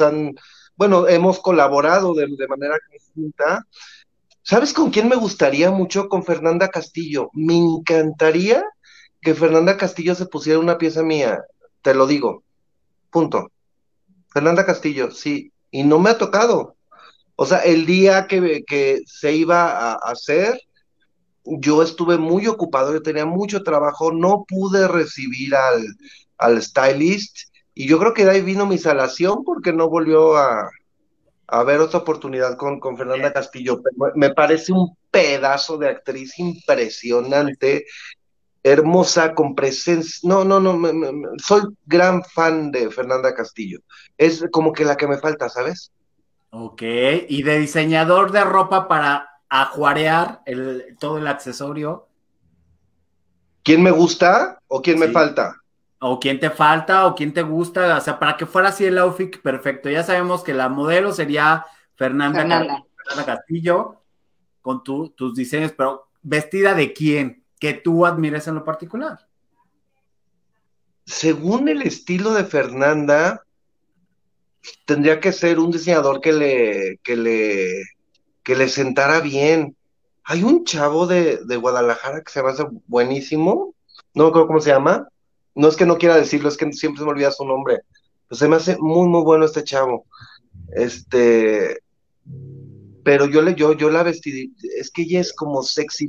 hemos colaborado de manera conjunta. ¿Sabes con quién me gustaría mucho? Con Fernanda Castillo. Me encantaría que Fernanda Castillo se pusiera una pieza mía, te lo digo, punto. Fernanda Castillo, sí, y no me ha tocado. O sea, el día que se iba a hacer, yo estuve muy ocupado, yo tenía mucho trabajo, no pude recibir al stylist, y yo creo que de ahí vino mi salación porque no volvió a haber otra oportunidad con Fernanda Castillo. Pero me parece un pedazo de actriz impresionante, hermosa, con presencia. No, no, no, soy gran fan de Fernanda Castillo. Es como que la que me falta, ¿sabes? Ok, y de diseñador de ropa para ajuarear todo el accesorio. ¿Quién me gusta o quién me Sí. falta? O quién te falta, o quién te gusta, o sea, para que fuera así el outfit perfecto. Ya sabemos que la modelo sería Fernanda Castillo, con tus diseños, pero ¿vestida de quién? Que tú admires en lo particular. Según el estilo de Fernanda, tendría que ser un diseñador que le sentara bien. Hay un chavo de Guadalajara que se me hace buenísimo, no me acuerdo cómo se llama, no es que no quiera decirlo, es que siempre se me olvida su nombre, pues se me hace muy, muy bueno este chavo, este, pero yo la vestí, es que ella es como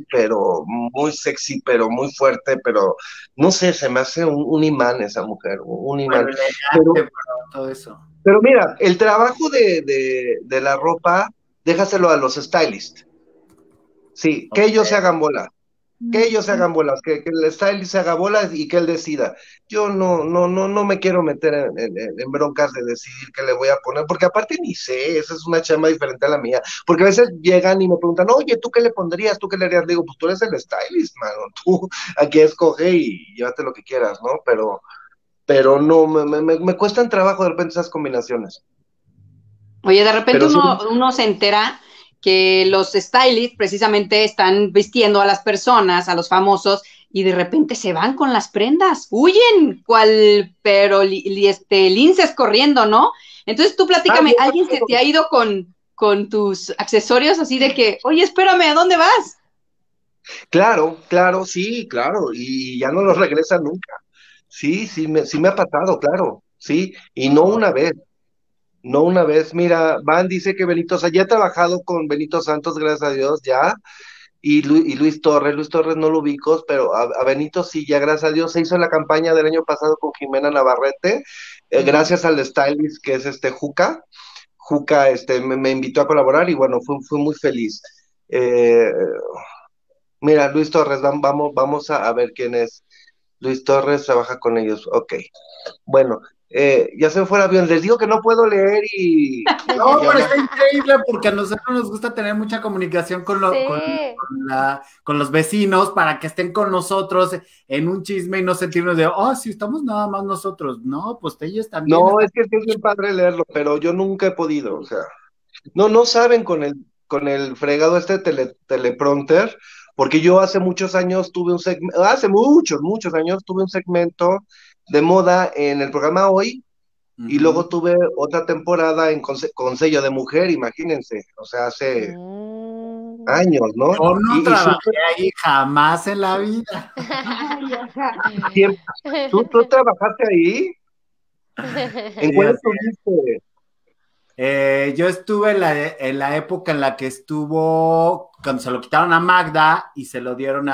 sexy, pero muy fuerte, pero no sé, se me hace un imán esa mujer, un imán. Pero elegante, Pero, pero todo eso. pero mira, el trabajo de la ropa, déjaselo a los stylists. Sí, que ellos se hagan bolas, que ellos se hagan bolas, que el stylist se haga bolas y que él decida. Yo no me quiero meter en broncas de decidir qué le voy a poner, porque aparte ni sé, esa es una chamba diferente a la mía, porque a veces llegan y me preguntan, oye, ¿tú qué le pondrías? ¿Tú qué le harías? Le digo, pues tú eres el stylist, mano, tú aquí escoge y llévate lo que quieras, ¿no? Pero no, me cuestan trabajo de repente esas combinaciones. Oye, de repente Pero sí, uno se entera que los stylists precisamente están vistiendo a las personas, a los famosos, y de repente se van con las prendas, huyen, pero linces corriendo, ¿no? Entonces tú platícame, ¿alguien se te ha ido con tus accesorios así de que, oye, espérame, ¿a dónde vas? claro, claro, sí, claro, y ya no los regresa nunca. Sí, sí me ha pasado, claro, sí, y no una vez, no una vez. Mira, Van dice que ya he trabajado con Benito Santos, gracias a Dios, ya, y Luis Torres no lo ubico, pero a Benito sí, ya gracias a Dios, se hizo la campaña del año pasado con Jimena Navarrete, gracias al stylist que es Juca, me invitó a colaborar y bueno, fui muy feliz. Eh, Mira, Luis Torres, vamos a ver quién es. Luis Torres trabaja con ellos. Ok. Bueno, ya se me fue el avión. Les digo que no puedo leer No, pero está increíble porque a nosotros nos gusta tener mucha comunicación con los vecinos para que estén con nosotros en un chisme y no sentirnos de, oh, si estamos nada más nosotros. No, pues ellos también No, están. es que sí es bien padre leerlo, pero yo nunca he podido. O sea, no saben con el fregado teleprompter, porque yo hace muchos años tuve un segmento, hace muchos años tuve un segmento de moda en el programa Hoy. Y luego tuve otra temporada con sello de mujer, imagínense, o sea, hace años, ¿no? Yo no Y trabajé siempre, ahí jamás en la vida. ¿tú trabajaste ahí? ¿En Sí, cuál así estuviste? yo estuve en la época en la que estuvo, cuando se lo quitaron a Magda y se lo dieron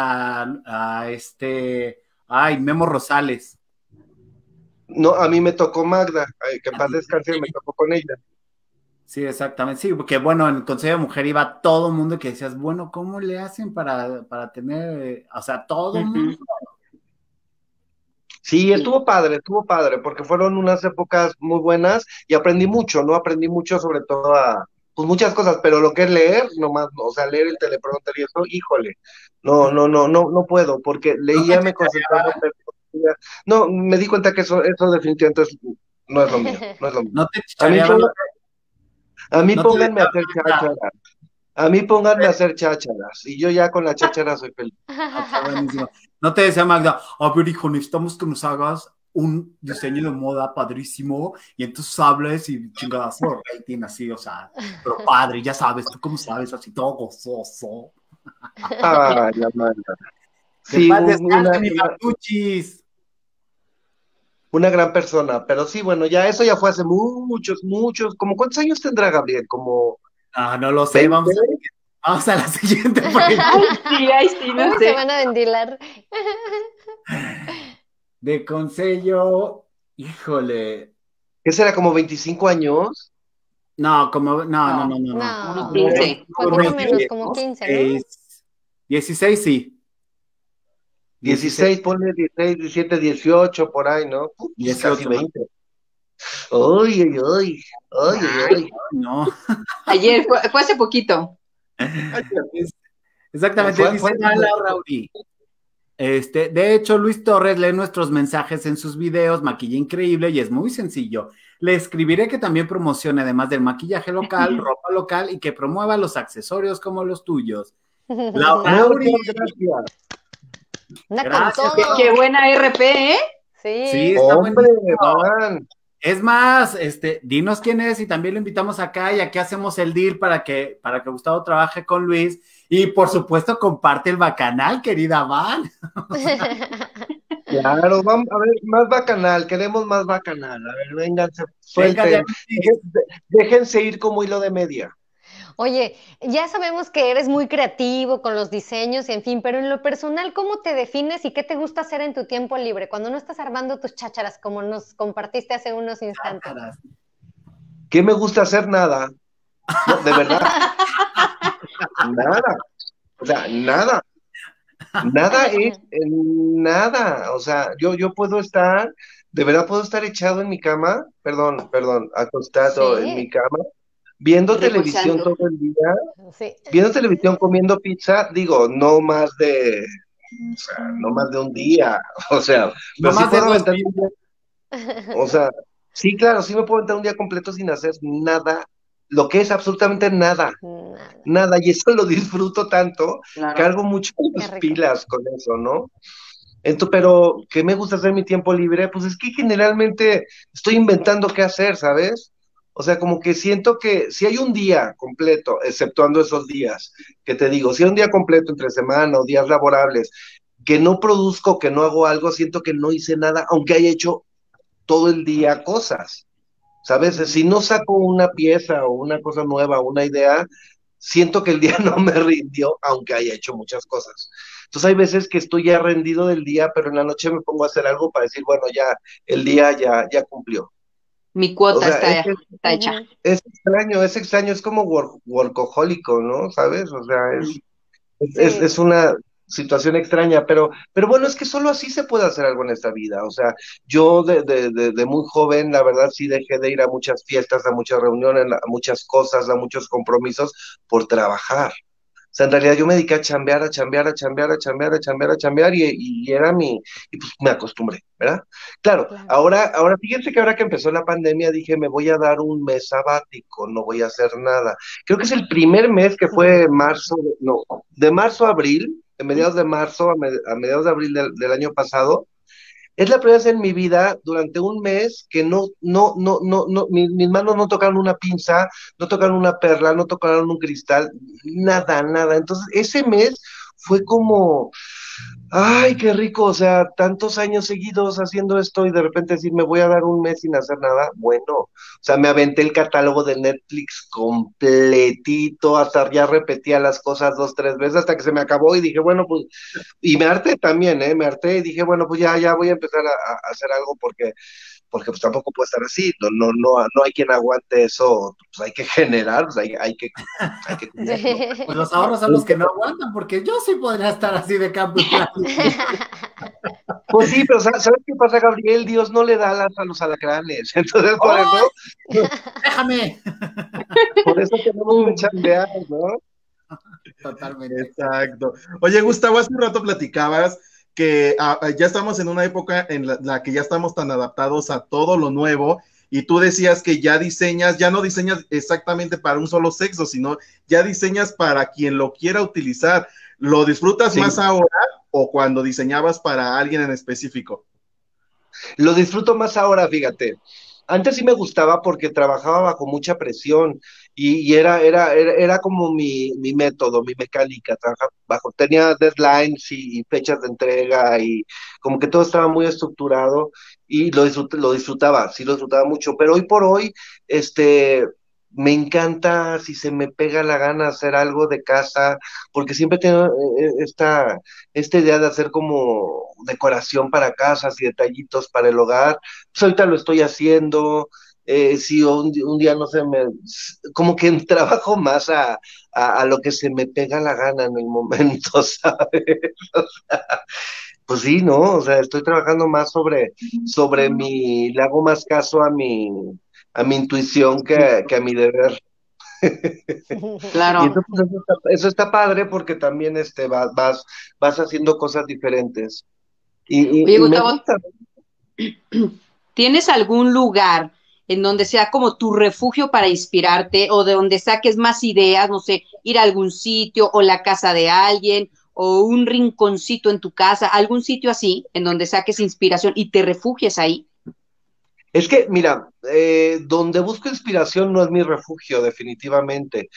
ay, Memo Rosales. No, a mí me tocó Magda, que en paz descanse, me tocó con ella. Sí, exactamente, sí, porque bueno, en el Consejo de Mujer iba todo el mundo que decías, bueno, ¿cómo le hacen para tener, o sea, todo el mundo? Sí, estuvo padre, porque fueron unas épocas muy buenas y aprendí mucho, ¿no? Aprendí mucho sobre todo pues muchas cosas, pero lo que es leer, nomás, o sea, leer el teleprompter y eso, híjole, no puedo, porque ¿No te leía, me concentraba, pero no, me di cuenta que eso definitivamente no es lo mío, no es lo mío. ¿No te A mí, chichareaban? a mí ¿No te pónganme a dejaban hacer nada? chácharas, a mí pónganme a hacer chácharas, y yo ya con la cháchara soy feliz. Está buenísimo. ¿No te decía Magda, a ver, hijo, necesitamos que nos hagas un diseño de moda padrísimo y entonces hables y chingadas por rating así, o sea, pero padre, ya sabes, tú cómo sabes, así todo gozoso. Ay, Amanda. Que Sí, paz descanse, mi Martuchis. una gran persona, pero sí, bueno, ya eso ya fue hace muchos, como ¿cuántos años tendrá Gabriel? ¿Como Ah, no lo sé, 20? vamos a la siguiente pregunta. Ay, sí, no Uy, sé. se van a ventilar. De consejo, híjole, ¿Qué será, como 25 años? no, como, no. Unos No, 15. poquito menos, como 15, ¿no? 16, sí. 16, ponle 16, 17, 18, por ahí, ¿no? Casi 18. 20. Uy, uy, uy, uy, uy, Ay, uy. no. Ayer, fue hace poquito. Es- Exactamente, Fue dice Lala Rauri. De hecho, Luis Torres lee nuestros mensajes en sus videos, maquilla increíble y es muy sencillo. Le escribiré que también promocione, además del maquillaje local, ropa local y que promueva los accesorios como los tuyos. Laura Rauri, muchas gracias. Anda con gracias. todo. Qué buena RP, ¿eh? Sí, Sí. está Hombre, buenísimo. van. Es más, dinos quién es y también lo invitamos acá y aquí hacemos el deal para que Gustavo trabaje con Luis y por supuesto comparte el bacanal, querida Van. Claro, vamos a ver, más bacanal, queremos más bacanal. A ver, vénganse, Venga de suelten. aquí. Déjense ir como hilo de media. Oye, ya sabemos que eres muy creativo con los diseños y en fin, pero en lo personal, ¿cómo te defines y qué te gusta hacer en tu tiempo libre cuando no estás armando tus chácharas como nos compartiste hace unos instantes? ¿Qué me gusta hacer? Nada. No, de verdad, nada. O sea, nada. Nada es nada. O sea, yo puedo estar, de verdad puedo estar echado en mi cama, perdón, acostado en mi Sí, cama, viendo televisión Reposando. todo el día, sí. viendo televisión, comiendo pizza, digo, no más de un día. O sea, No pero sí más de puedo dos aventar días. un día, o sea, sí, claro, sí me puedo aventar un día completo sin hacer nada, lo que es absolutamente nada. Nada. Nada, y eso lo disfruto tanto, Claro. cargo mucho Qué las rico. pilas con eso, ¿no? Pero, ¿qué me gusta hacer en mi tiempo libre? Pues es que generalmente estoy inventando qué hacer, ¿sabes? O sea, como que siento que si hay un día completo, exceptuando esos días que te digo, si hay un día completo entre semana o días laborables, que no produzco, que no hago algo, siento que no hice nada, aunque haya hecho todo el día cosas. ¿Sabes? Si no saco una pieza o una cosa nueva, una idea, siento que el día no me rindió, aunque haya hecho muchas cosas. Entonces hay veces que estoy ya rendido del día, pero en la noche me pongo a hacer algo para decir, bueno, ya, el día ya cumplió. Mi O cuota sea, está hecha. Ujú. es extraño, es como workahólico, ¿no? ¿Sabes? O sea, Sí. es una situación extraña, pero bueno, es que solo así se puede hacer algo en esta vida. O sea, yo de muy joven, la verdad, sí dejé de ir a muchas fiestas, a muchas reuniones, a muchas cosas, a muchos compromisos por trabajar. O sea, en realidad yo me dediqué a chambear, a chambear, a chambear, a chambear, a chambear, a chambear, y era y pues me acostumbré, ¿verdad? Claro, Claro. ahora, fíjense que ahora que empezó la pandemia dije, me voy a dar un mes sabático, no voy a hacer nada. Creo que es el primer mes que fue marzo, no, de marzo a abril, en mediados de marzo a mediados de abril del año pasado, es la primera vez en mi vida durante un mes que mis manos no tocaron una pinza, no tocaron una perla, no tocaron un cristal, nada, nada. Entonces, ese mes fue como, ay, qué rico, o sea, tantos años seguidos haciendo esto y de repente decir, me voy a dar un mes sin hacer nada. Bueno, o sea, me aventé el catálogo de Netflix completito, hasta ya repetía las cosas 2, 3 veces hasta que se me acabó y dije, bueno, pues, y me harté también, me harté y dije, bueno, pues ya voy a empezar a hacer algo porque pues tampoco puede estar así, no hay quien aguante eso, pues hay que generar, pues hay que cuidarlo. Sí. Pues los ahorros son los que no aguantan, porque yo sí podría estar así de campo y plano. Pues sí, pero ¿sabes qué pasa, Gabriel? Dios no le da alas a los alacranes. Entonces, ¡Ay, déjame! por eso tenemos que chambear, ¿no? Totalmente. Exacto. Oye, Gustavo, hace un rato platicabas que ya estamos en una época en la que ya estamos tan adaptados a todo lo nuevo y tú decías que ya no diseñas exactamente para un solo sexo, sino ya diseñas para quien lo quiera utilizar. ¿Lo disfrutas Sí. más ahora o cuando diseñabas para alguien en específico? Lo disfruto más ahora, fíjate. Antes sí me gustaba porque trabajaba bajo mucha presión y era como mi método, mi mecánica. Tenía deadlines y fechas de entrega y como que todo estaba muy estructurado y lo disfrutaba, sí lo disfrutaba mucho. Pero hoy por hoy, me encanta si se me pega la gana hacer algo de casa, porque siempre tengo esta idea de hacer como decoración para casas y detallitos para el hogar. Pues ahorita lo estoy haciendo, si un día no se me, como que trabajo más a lo que se me pega la gana en el momento, ¿sabes? Pues sí, ¿no? O sea, estoy trabajando más sobre le hago más caso a mi intuición que a mi deber. Y Claro. entonces eso está padre porque también vas haciendo cosas diferentes. Oye, Y me Gustavo, gusta. ¿tienes algún lugar en donde sea como tu refugio para inspirarte o de donde saques más ideas, no sé, ir a algún sitio o la casa de alguien o un rinconcito en tu casa, algún sitio así en donde saques inspiración y te refugies ahí? Es que, mira, donde busco inspiración no es mi refugio, definitivamente,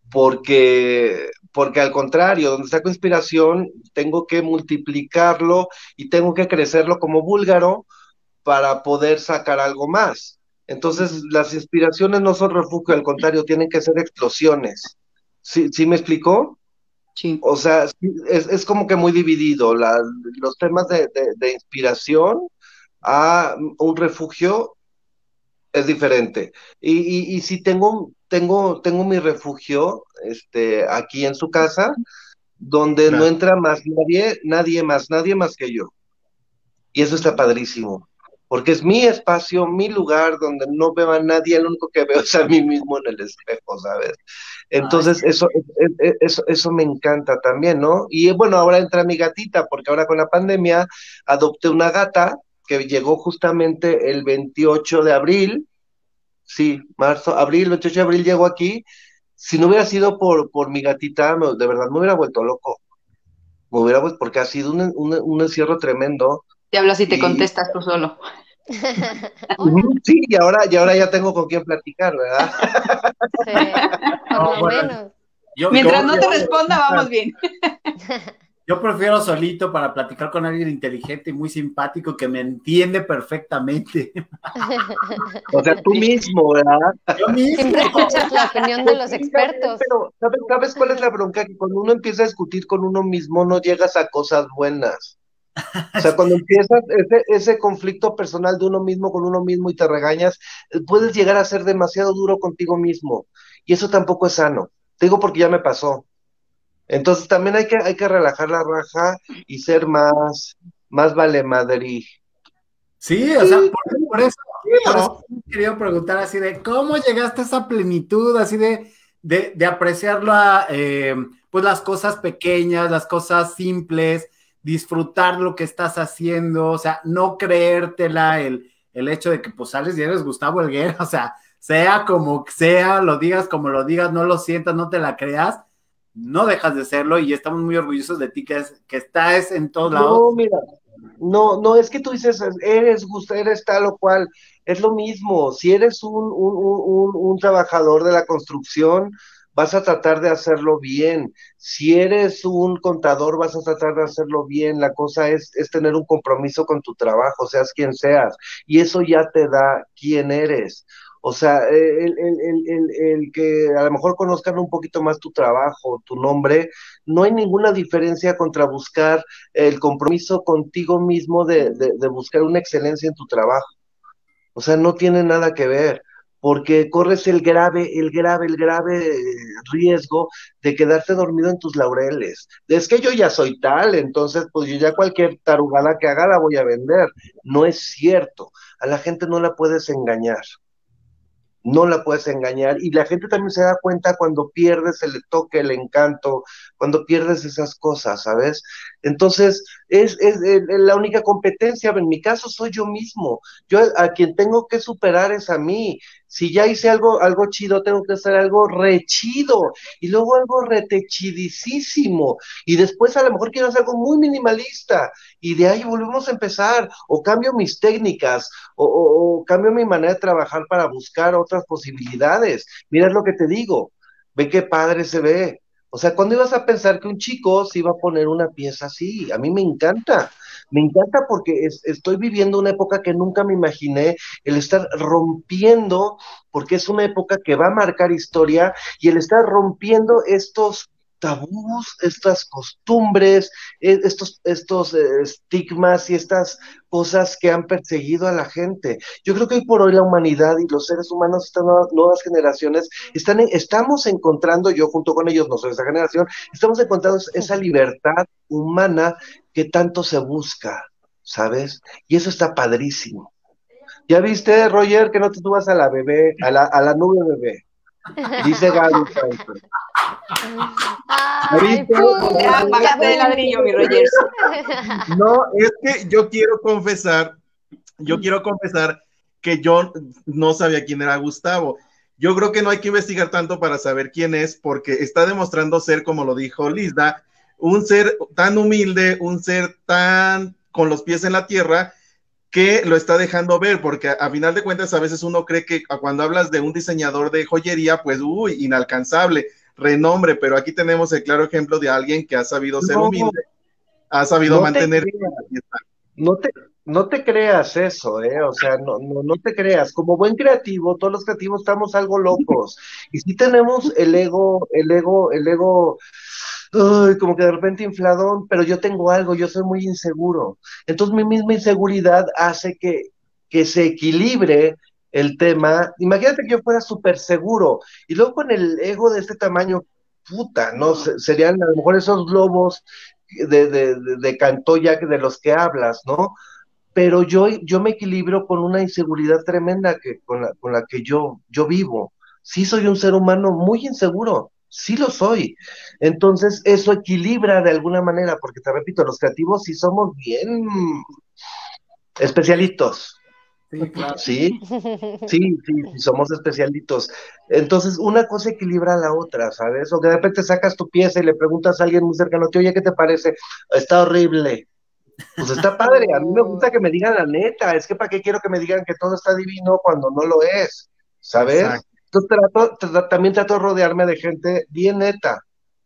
porque al contrario, donde saco inspiración, tengo que multiplicarlo y tengo que crecerlo como búlgaro para poder sacar algo más. Entonces, las inspiraciones no son refugio, al contrario, tienen que ser explosiones. ¿Sí me explicó? Sí. O sea, sí, es como que muy dividido. Los temas de inspiración a un refugio es diferente. Y si tengo mi refugio aquí en su casa, donde no Claro. entra más nadie más que yo. Y eso está padrísimo, porque es mi espacio, mi lugar, donde no veo a nadie, lo único que veo es a mí mismo en el espejo, ¿sabes? Ay, Entonces, eso me encanta también, ¿no? Y bueno, ahora entra mi gatita, porque ahora con la pandemia adopté una gata que llegó justamente el 28 de abril, sí, abril, 28 de abril llegó aquí. Si no hubiera sido por mi gatita, de verdad me hubiera vuelto loco. Me hubiera vuelto, porque ha sido un encierro tremendo. Te hablas y te Y, contestas tú solo. Hola, sí, y ahora ya tengo con quién platicar, ¿verdad? sí, por no, lo bueno, menos. yo, Mientras yo, no te responda, vamos bien. yo prefiero solito para platicar con alguien inteligente y muy simpático que me entiende perfectamente. O sea, tú Sí, mismo, ¿verdad? yo mismo. Siempre escuchas la opinión de Pues los sí, ya sé, expertos. pero ¿sabes cuál es la bronca? Que cuando uno empieza a discutir con uno mismo, no llegas a cosas buenas. O sea, cuando empiezas ese conflicto personal de uno mismo con uno mismo y te regañas, puedes llegar a ser demasiado duro contigo mismo. Y eso tampoco es sano. Te digo porque ya me pasó. Entonces también hay que relajar la raja y ser más vale madre. Sí, o sea, Sí, sí, por eso ¿no? quería preguntar así de cómo llegaste a esa plenitud, así de apreciarlo pues las cosas pequeñas, las cosas simples, disfrutar lo que estás haciendo, o sea, no creértela el hecho de que pues sales y eres Gustavo Helguera, o sea como sea, lo digas como lo digas, no lo sientas, no te la creas, no dejas de serlo y estamos muy orgullosos de ti que estás en todos lados. No, mira, no, es que tú dices, eres tal o cual, es lo mismo. Si eres un trabajador de la construcción, vas a tratar de hacerlo bien. Si eres un contador, vas a tratar de hacerlo bien. La cosa es tener un compromiso con tu trabajo, seas quien seas, y eso ya te da quién eres. O sea, el que a lo mejor conozcan un poquito más tu trabajo, tu nombre, no hay ninguna diferencia contra buscar el compromiso contigo mismo de buscar una excelencia en tu trabajo. O sea, no tiene nada que ver, porque corres el grave riesgo de quedarte dormido en tus laureles. Es que yo ya soy tal, entonces pues yo ya cualquier tarugada que haga la voy a vender. No es cierto. A la gente no la puedes engañar, no la puedes engañar y la gente también se da cuenta cuando pierdes el toque, el encanto, cuando pierdes esas cosas, ¿sabes? Entonces, es la única competencia, en mi caso soy yo mismo, yo a quien tengo que superar es a mí, si ya hice algo chido, tengo que hacer algo re chido y luego algo retechidísimo y después a lo mejor quiero hacer algo muy minimalista y de ahí volvemos a empezar o cambio mis técnicas o cambio mi manera de trabajar para buscar otras posibilidades. Mira, es lo que te digo, ve qué padre se ve. O sea, ¿cuándo ibas a pensar que un chico se iba a poner una pieza así? A mí me encanta porque estoy viviendo una época que nunca me imaginé, el estar rompiendo, porque es una época que va a marcar historia, y el estar rompiendo tabús, estas costumbres, estos estigmas y estas cosas que han perseguido a la gente. Yo creo que hoy por hoy la humanidad y los seres humanos, estas nuevas generaciones, estamos encontrando, yo junto con ellos, no soy esa generación, estamos encontrando esa libertad humana que tanto se busca, ¿sabes? Y eso está padrísimo. ¿Ya viste, Roger, que no te subas a la bebé, a la nube bebé? Dice Gaby Franco. Ay, Ya, bájate de ladrillo, mi Rogers. No, es que yo quiero confesar que yo no sabía quién era Gustavo. Yo creo que no hay que investigar tanto para saber quién es, porque está demostrando ser, como lo dijo Lisda, un ser tan humilde, un ser tan con los pies en la tierra, que lo está dejando ver, porque a final de cuentas a veces uno cree que cuando hablas de un diseñador de joyería, pues, inalcanzable, renombre, pero aquí tenemos el claro ejemplo de alguien que ha sabido ser humilde, ha sabido mantener... No te creas eso, o sea, no te creas. Como buen creativo, todos los creativos estamos algo locos. Y sí tenemos el ego, ay, como que de repente infladón, pero yo tengo algo, yo soy muy inseguro. Entonces mi misma inseguridad hace que se equilibre el tema. Imagínate que yo fuera súper seguro, y luego con el ego de este tamaño, puta, ¿no? Serían a lo mejor esos globos de Cantoya de los que hablas, ¿no? Pero yo me equilibro con una inseguridad tremenda con la que yo vivo. Sí soy un ser humano muy inseguro, sí lo soy. Entonces eso equilibra de alguna manera, porque te repito, los creativos sí somos bien especialitos. Sí, claro. Sí, sí, somos especialitos. Entonces, una cosa equilibra a la otra, ¿sabes? O que de repente sacas tu pieza y le preguntas a alguien muy cercano, oye, ¿qué te parece? Está horrible. Pues está padre, a mí me gusta que me digan la neta, es que para qué quiero que me digan que todo está divino cuando no lo es, ¿sabes? Exacto. Entonces también trato de rodearme de gente bien neta.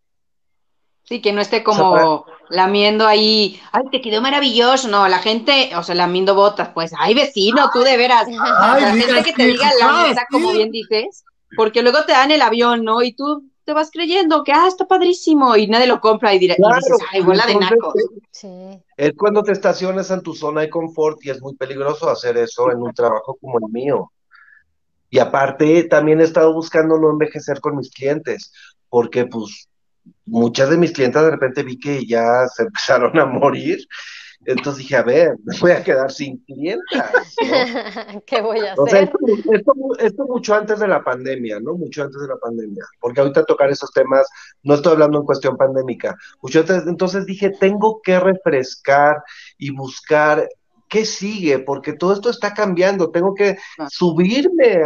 Sí, que no esté O sea, como lamiendo ahí, ay, te quedó maravilloso. No, la gente, o sea, lamiendo botas, pues, ay, vecino, tú de veras. Ay, La diga gente que te sí, diga sí, la claro, neta, sí. como bien dices, porque luego te dan el avión, ¿no? Y tú te vas creyendo que, está padrísimo, y nadie lo compra y dices, claro, ay, y bola de entonces nacos. Sí. es cuando te estacionas en tu zona de confort y es muy peligroso hacer eso en un trabajo como el mío. Y aparte, también he estado buscando no envejecer con mis clientes, porque pues muchas de mis clientes de repente vi que ya se empezaron a morir. Entonces dije, a ver, me voy a quedar sin clientas, ¿no? ¿Qué voy a O sea, hacer? esto mucho antes de la pandemia, ¿no? Mucho antes de la pandemia, porque ahorita tocar esos temas, no estoy hablando en cuestión pandémica, mucho antes, entonces dije, tengo que refrescar y buscar qué sigue, porque todo esto está cambiando, tengo que subirme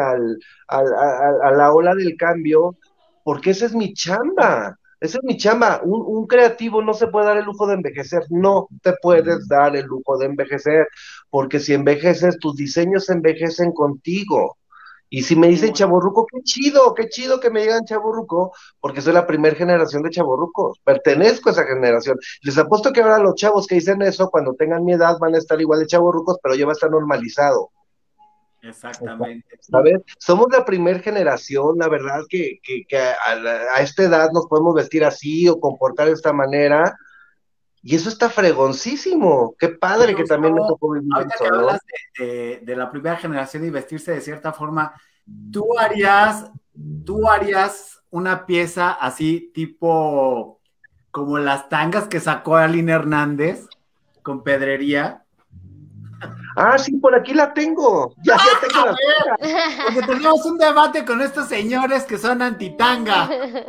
a la ola del cambio, porque esa es mi chamba. Esa es mi chamba. Un creativo no se puede dar el lujo de envejecer. No te puedes dar el lujo de envejecer, porque si envejeces, tus diseños envejecen contigo. Y si me dicen chavorruco, qué chido que me digan chavorruco, porque soy la primera generación de chavorrucos, pertenezco a esa generación. Les apuesto que ahora los chavos que dicen eso, cuando tengan mi edad, van a estar igual de chavorrucos, pero ya va a estar normalizado. Exactamente. ¿Sabes? Somos la primera generación, la verdad, que a esta edad nos podemos vestir así o comportar de esta manera, y eso está fregoncísimo. Qué padre Oye, que también me Gustavo, tocó vivir ahorita eso, que ¿no? hablas de la primera generación y vestirse de cierta forma, ¿tú harías una pieza así tipo como las tangas que sacó Aline Hernández con pedrería? Ah, sí, por aquí la tengo. Ya tengo la Porque tenemos un debate con estos señores que son antitanga.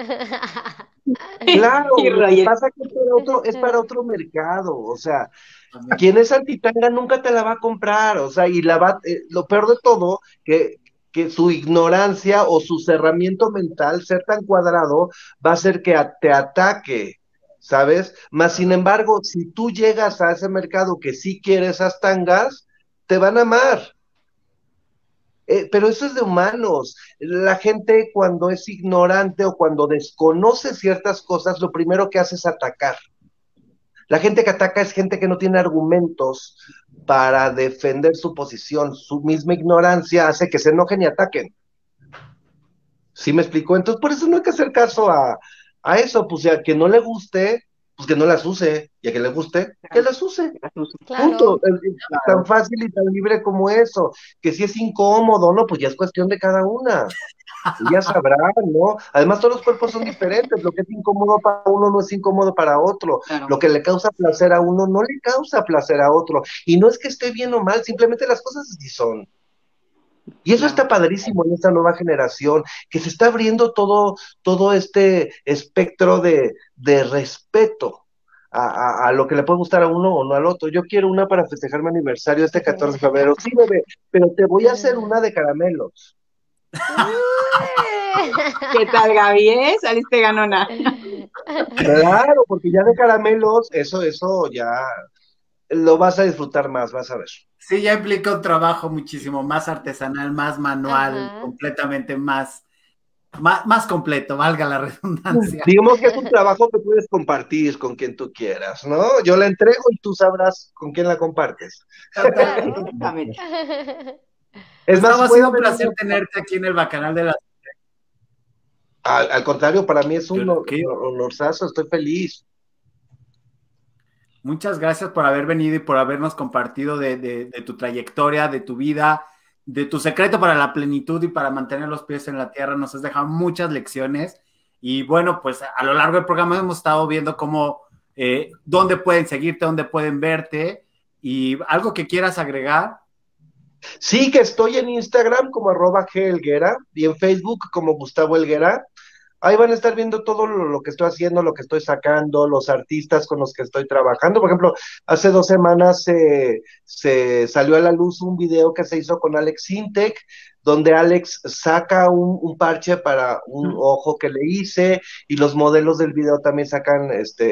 Claro, Y lo que Roger, pasa es que es para otro mercado, o sea, quien es antitanga nunca te la va a comprar, o sea, y lo peor de todo, que su ignorancia o su cerramiento mental, ser tan cuadrado, va a hacer que te ataque, ¿sabes? Más sin embargo, si tú llegas a ese mercado que sí quiere esas tangas, te van a amar. Pero eso es de humanos. La gente cuando es ignorante o cuando desconoce ciertas cosas, lo primero que hace es atacar. La gente que ataca es gente que no tiene argumentos para defender su posición. Su misma ignorancia hace que se enojen y ataquen. ¿Sí me explicó? Entonces, por eso no hay que hacer caso a eso, pues a que no le guste, pues que no las use, y a que le guste, que las use. Punto. Claro. Es tan fácil y tan libre como eso. Que si es incómodo, ¿no? Pues ya es cuestión de cada una. Ya sabrán, ¿no? Además, todos los cuerpos son diferentes. Lo que es incómodo para uno no es incómodo para otro. Claro. Lo que le causa placer a uno no le causa placer a otro. Y no es que esté bien o mal, simplemente las cosas así son. Y eso está padrísimo en esta nueva generación, que se está abriendo todo este espectro de respeto a lo que le puede gustar a uno o no al otro. Yo quiero una para festejar mi aniversario este 14 de febrero. Sí, bebé, pero te voy a hacer una de caramelos. ¿Qué tal, Gaby? Saliste ganona. Claro, porque ya de caramelos, eso ya lo vas a disfrutar más, vas a ver. Sí, ya implica un trabajo muchísimo más artesanal, más manual, Ajá. completamente más completo, valga la redundancia. Digamos que es un trabajo que puedes compartir con quien tú quieras, ¿no? Yo la entrego y tú sabrás con quién la compartes. Claro. Exactamente. Es más, Gustavo, ha puede sido un haber placer una- tenerte aquí en el Bacanal de la... al contrario, para mí es un ¿Qué? honorazo, estoy feliz. Muchas gracias por haber venido y por habernos compartido de tu trayectoria, de tu vida, de tu secreto para la plenitud y para mantener los pies en la tierra. Nos has dejado muchas lecciones y bueno, pues a lo largo del programa hemos estado viendo cómo, dónde pueden seguirte, dónde pueden verte y algo que quieras agregar. Sí, que estoy en Instagram como @gelguera y en Facebook como Gustavo Helguera. Ahí van a estar viendo todo lo que estoy haciendo, lo que estoy sacando, los artistas con los que estoy trabajando. Por ejemplo, hace 2 semanas se salió a la luz un video que se hizo con Alex Sintek, donde Alex saca un parche para un ojo que le hice, y los modelos del video también sacan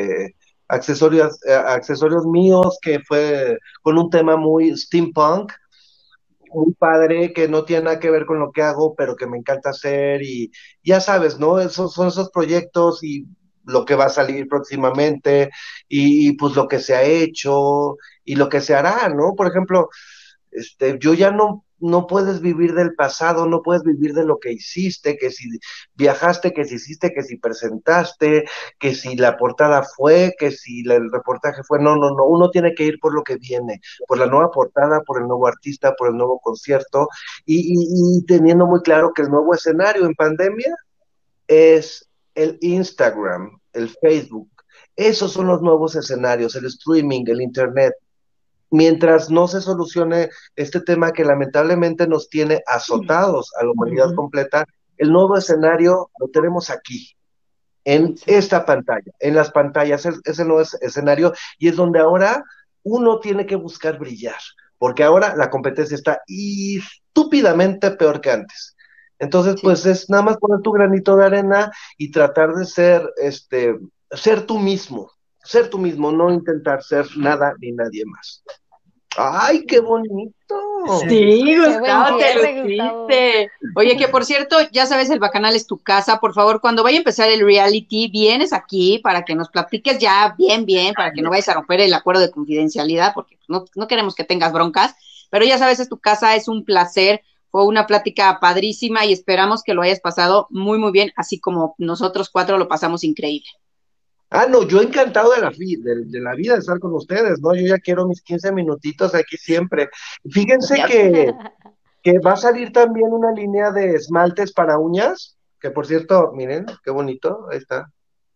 accesorios míos, que fue con un tema muy steampunk, muy padre, que no tiene nada que ver con lo que hago, pero que me encanta hacer, y ya sabes, ¿no? Esos son esos proyectos y lo que va a salir próximamente, y pues lo que se ha hecho y lo que se hará, ¿no? Por ejemplo, yo ya no puedes vivir del pasado, no puedes vivir de lo que hiciste, que si viajaste, que si hiciste, que si presentaste, que si la portada fue, que si el reportaje fue, no, uno tiene que ir por lo que viene, por la nueva portada, por el nuevo artista, por el nuevo concierto, y teniendo muy claro que el nuevo escenario en pandemia es el Instagram, el Facebook. Esos son los nuevos escenarios, el streaming, el internet. Mientras no se solucione este tema que lamentablemente nos tiene azotados a la humanidad completa, el nuevo escenario lo tenemos aquí, en esta pantalla, en las pantallas, es el nuevo escenario, y es donde ahora uno tiene que buscar brillar, porque ahora la competencia está estúpidamente peor que antes. Entonces, pues es nada más poner tu granito de arena y tratar de ser ser tú mismo, no intentar ser nada ni nadie más. ¡Ay, qué bonito! Sí, Gustavo, te cierre, Gustavo. luciste. Oye, que por cierto, ya sabes, el Bacanal es tu casa. Por favor, cuando vaya a empezar el reality, vienes aquí para que nos platiques ya bien, para que no vayas a romper el acuerdo de confidencialidad, porque no queremos que tengas broncas. Pero ya sabes, es tu casa, es un placer. Fue una plática padrísima y esperamos que lo hayas pasado muy, muy bien, así como nosotros 4 lo pasamos increíble. No, yo encantado de la vida de estar con ustedes, ¿no? Yo ya quiero mis 15 minutitos aquí siempre. Fíjense que va a salir también una línea de esmaltes para uñas, que por cierto, miren, qué bonito, ahí está.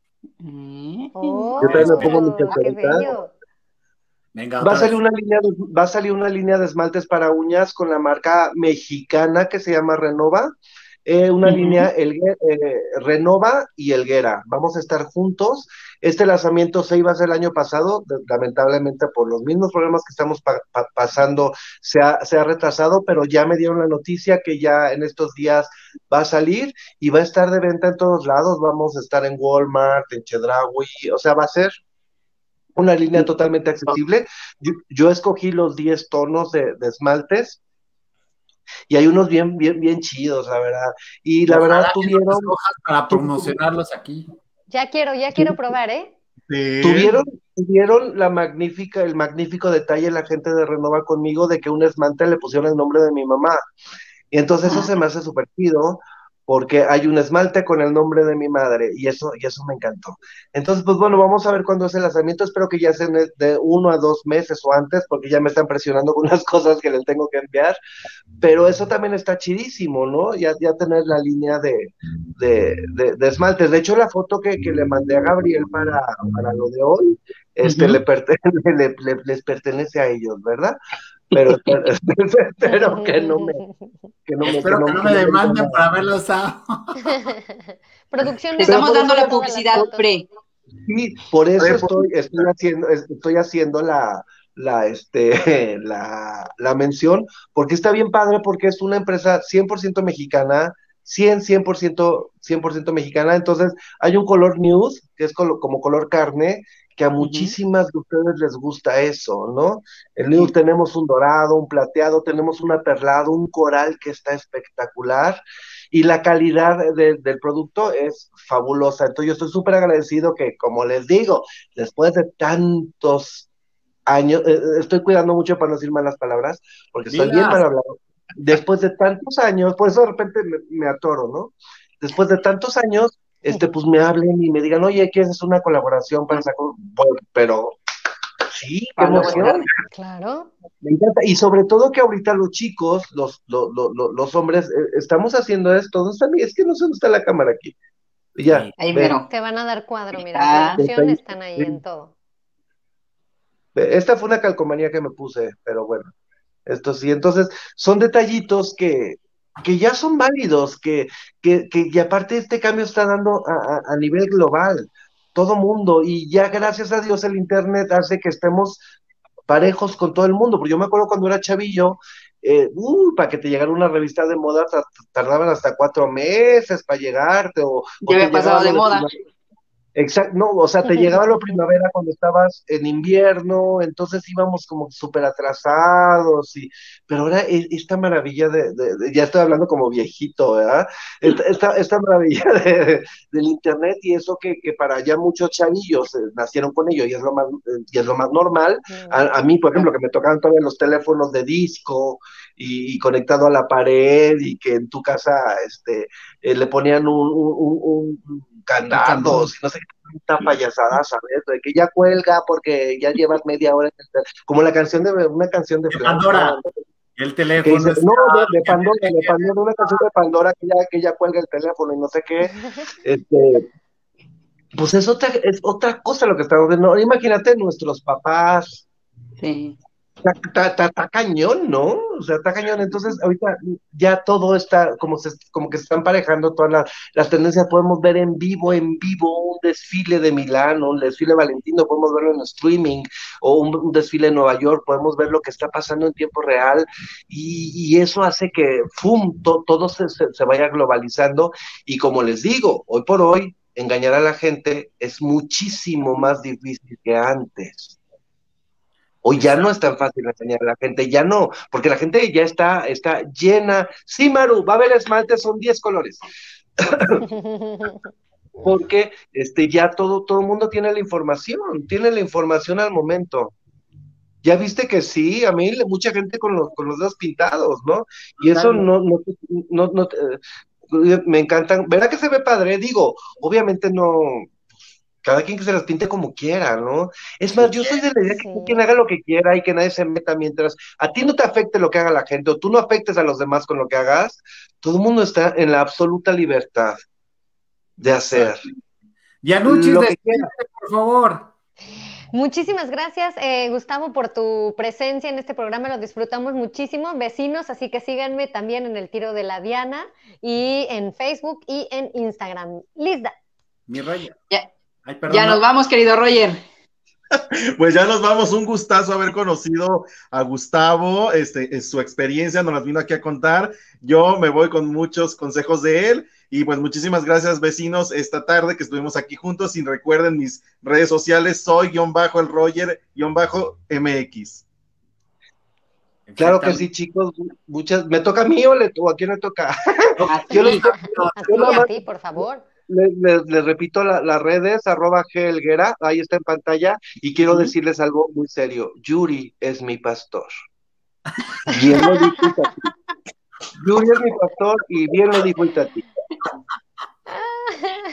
Oh, Yo también me pongo mi qué carterita. bello. Venga, Va a otra salir vez. va a salir una línea de esmaltes para uñas con la marca mexicana que se llama Renova. Una línea Renova y Helguera. Vamos a estar juntos. Este lanzamiento se iba a hacer el año pasado, lamentablemente por los mismos problemas que estamos pasando se ha retrasado, pero ya me dieron la noticia que ya en estos días va a salir y va a estar de venta en todos lados. Vamos a estar en Walmart, en Chedraui, o sea, va a ser una línea totalmente accesible. Yo escogí los 10 tonos de esmaltes y hay unos bien chidos, la verdad. Y la verdad Ojalá que nos tuvieron escojas para promocionarlos aquí. Ya quiero probar, ¿eh? Sí. tuvieron el magnífico detalle la gente de Renova conmigo de que un esmalte le pusieron el nombre de mi mamá. Y entonces eso se me hace súper chido, porque hay un esmalte con el nombre de mi madre, y eso me encantó. Entonces, pues bueno, vamos a ver cuándo es el lanzamiento, espero que ya sea de 1 a 2 meses o antes, porque ya me están presionando con unas cosas que les tengo que enviar, pero eso también está chidísimo, ¿no? Ya tener la línea de esmaltes. De hecho, la foto que le mandé a Gabriel para lo de hoy, les pertenece a ellos, ¿verdad? Pero espero que no me, Espero que no me demanden por haberlo usado. Producción. Te estamos dando la publicidad pre. Sí, por eso estoy haciendo la mención, porque está bien padre, porque es una empresa 100% mexicana, 100% mexicana. Entonces hay un color nude, que es como color carne, que a muchísimas de ustedes les gusta eso, ¿no? El nude tenemos un dorado, un plateado, tenemos un aperlado, un coral que está espectacular, y la calidad del producto es fabulosa. Entonces yo estoy súper agradecido que, como les digo, después de tantos años, estoy cuidando mucho para no decir malas palabras, porque soy bien mal hablado. Después de tantos años, por eso de repente me atoro, ¿no? Después de tantos años, pues me hablen y me digan, oye, ¿quieres hacer una colaboración para sacar? Pero sí, qué emoción. Claro. Me encanta. Y sobre todo que ahorita los chicos, los hombres, estamos haciendo esto. ¿Dónde está es que no sé dónde está la cámara aquí. Ya. Ahí mero. Te van a dar cuadro, mira, producción están ahí en todo. Esta fue una calcomanía que me puse, pero bueno, esto sí. Entonces, son detallitos que ya son válidos, y aparte este cambio está dando a nivel global, todo mundo, y ya gracias a Dios el internet hace que estemos parejos con todo el mundo, porque yo me acuerdo cuando era chavillo, para que te llegara una revista de moda tardaban hasta 4 meses para llegarte, ya había pasado de moda. Exacto, no, o sea, te llegaba la primavera cuando estabas en invierno, entonces íbamos como súper atrasados, pero ahora esta maravilla ya estoy hablando como viejito, ¿verdad? Esta maravilla del internet, y eso que para ya muchos chavillos nacieron con ello, y es lo más normal. A mí, por ejemplo, que me tocaban todavía los teléfonos de disco y conectado a la pared, y que en tu casa le ponían un candados, no sé qué tanta payasada, ¿sabes? De que ya cuelga porque ya llevas media hora como una canción de Pandora. El teléfono. Dice, no, de Pandora, una canción de Pandora que ya cuelga el teléfono y no sé qué. Pues es otra cosa lo que estamos viendo. Imagínate nuestros papás. Sí. Está cañón, ¿no? O sea, está cañón. Entonces, ahorita ya todo está como que se están parejando todas las tendencias. Podemos ver en vivo un desfile de Milán, un desfile valentino, podemos verlo en streaming, o un desfile en Nueva York, podemos ver lo que está pasando en tiempo real, y eso hace que todo se vaya globalizando. Y como les digo, hoy por hoy, engañar a la gente es muchísimo más difícil que antes. Hoy ya no es tan fácil enseñar a la gente, ya no, porque la gente ya está llena. Sí, Maru, va a haber esmalte, son 10 colores. Porque ya todo el mundo tiene la información al momento. Ya viste que sí, a mí mucha gente con los dedos pintados, ¿no? Y eso no me encantan. ¿Verdad que se ve padre? Digo, obviamente no. Cada quien que se las pinte como quiera, ¿no? Es más, yo soy de la idea que quien haga lo que quiera y que nadie se meta mientras a ti no te afecte lo que haga la gente, o tú no afectes a los demás con lo que hagas. Todo el mundo está en la absoluta libertad de hacer Yanuchis, lo que quiera, por favor. Muchísimas gracias, Gustavo, por tu presencia en este programa. Lo disfrutamos muchísimo, vecinos, así que síganme también en el Tiro de la Diana y en Facebook y en Instagram. Lista. Mi Roger. Ya nos vamos, querido Roger. Pues ya nos vamos, un gustazo haber conocido a Gustavo, su experiencia nos las vino aquí a contar. Yo me voy con muchos consejos de él, y pues muchísimas gracias, vecinos, esta tarde que estuvimos aquí juntos. Y recuerden mis redes sociales, soy _el Roger_MX. Claro que sí, chicos, ¿me toca a mí o a quién le toca? A ti, por favor. Les repito las redes, @gelguera, ahí está en pantalla, y quiero decirles algo muy serio. Yuri es mi pastor. Bien lo dijo Itati. Yuri es mi pastor, y bien lo dijo Itati.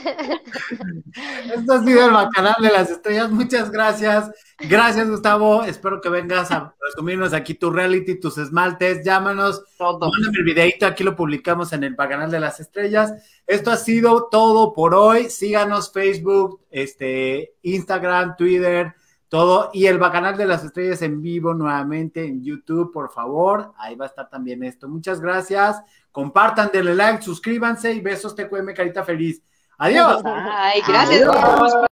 Esto ha sido el Bacanal de las Estrellas. Muchas gracias. Gracias, Gustavo. Espero que vengas a resumirnos aquí tu reality, tus esmaltes. Llámanos. Todo. Mándame el videito. Aquí lo publicamos en el Bacanal de las Estrellas. Esto ha sido todo por hoy. Síganos Facebook, Instagram, Twitter, todo. Y el Bacanal de las Estrellas en vivo nuevamente en YouTube, por favor. Ahí va a estar también esto. Muchas gracias. Compartan, denle like, suscríbanse y besos TQM, carita feliz. Adiós. Ay, gracias. Adiós.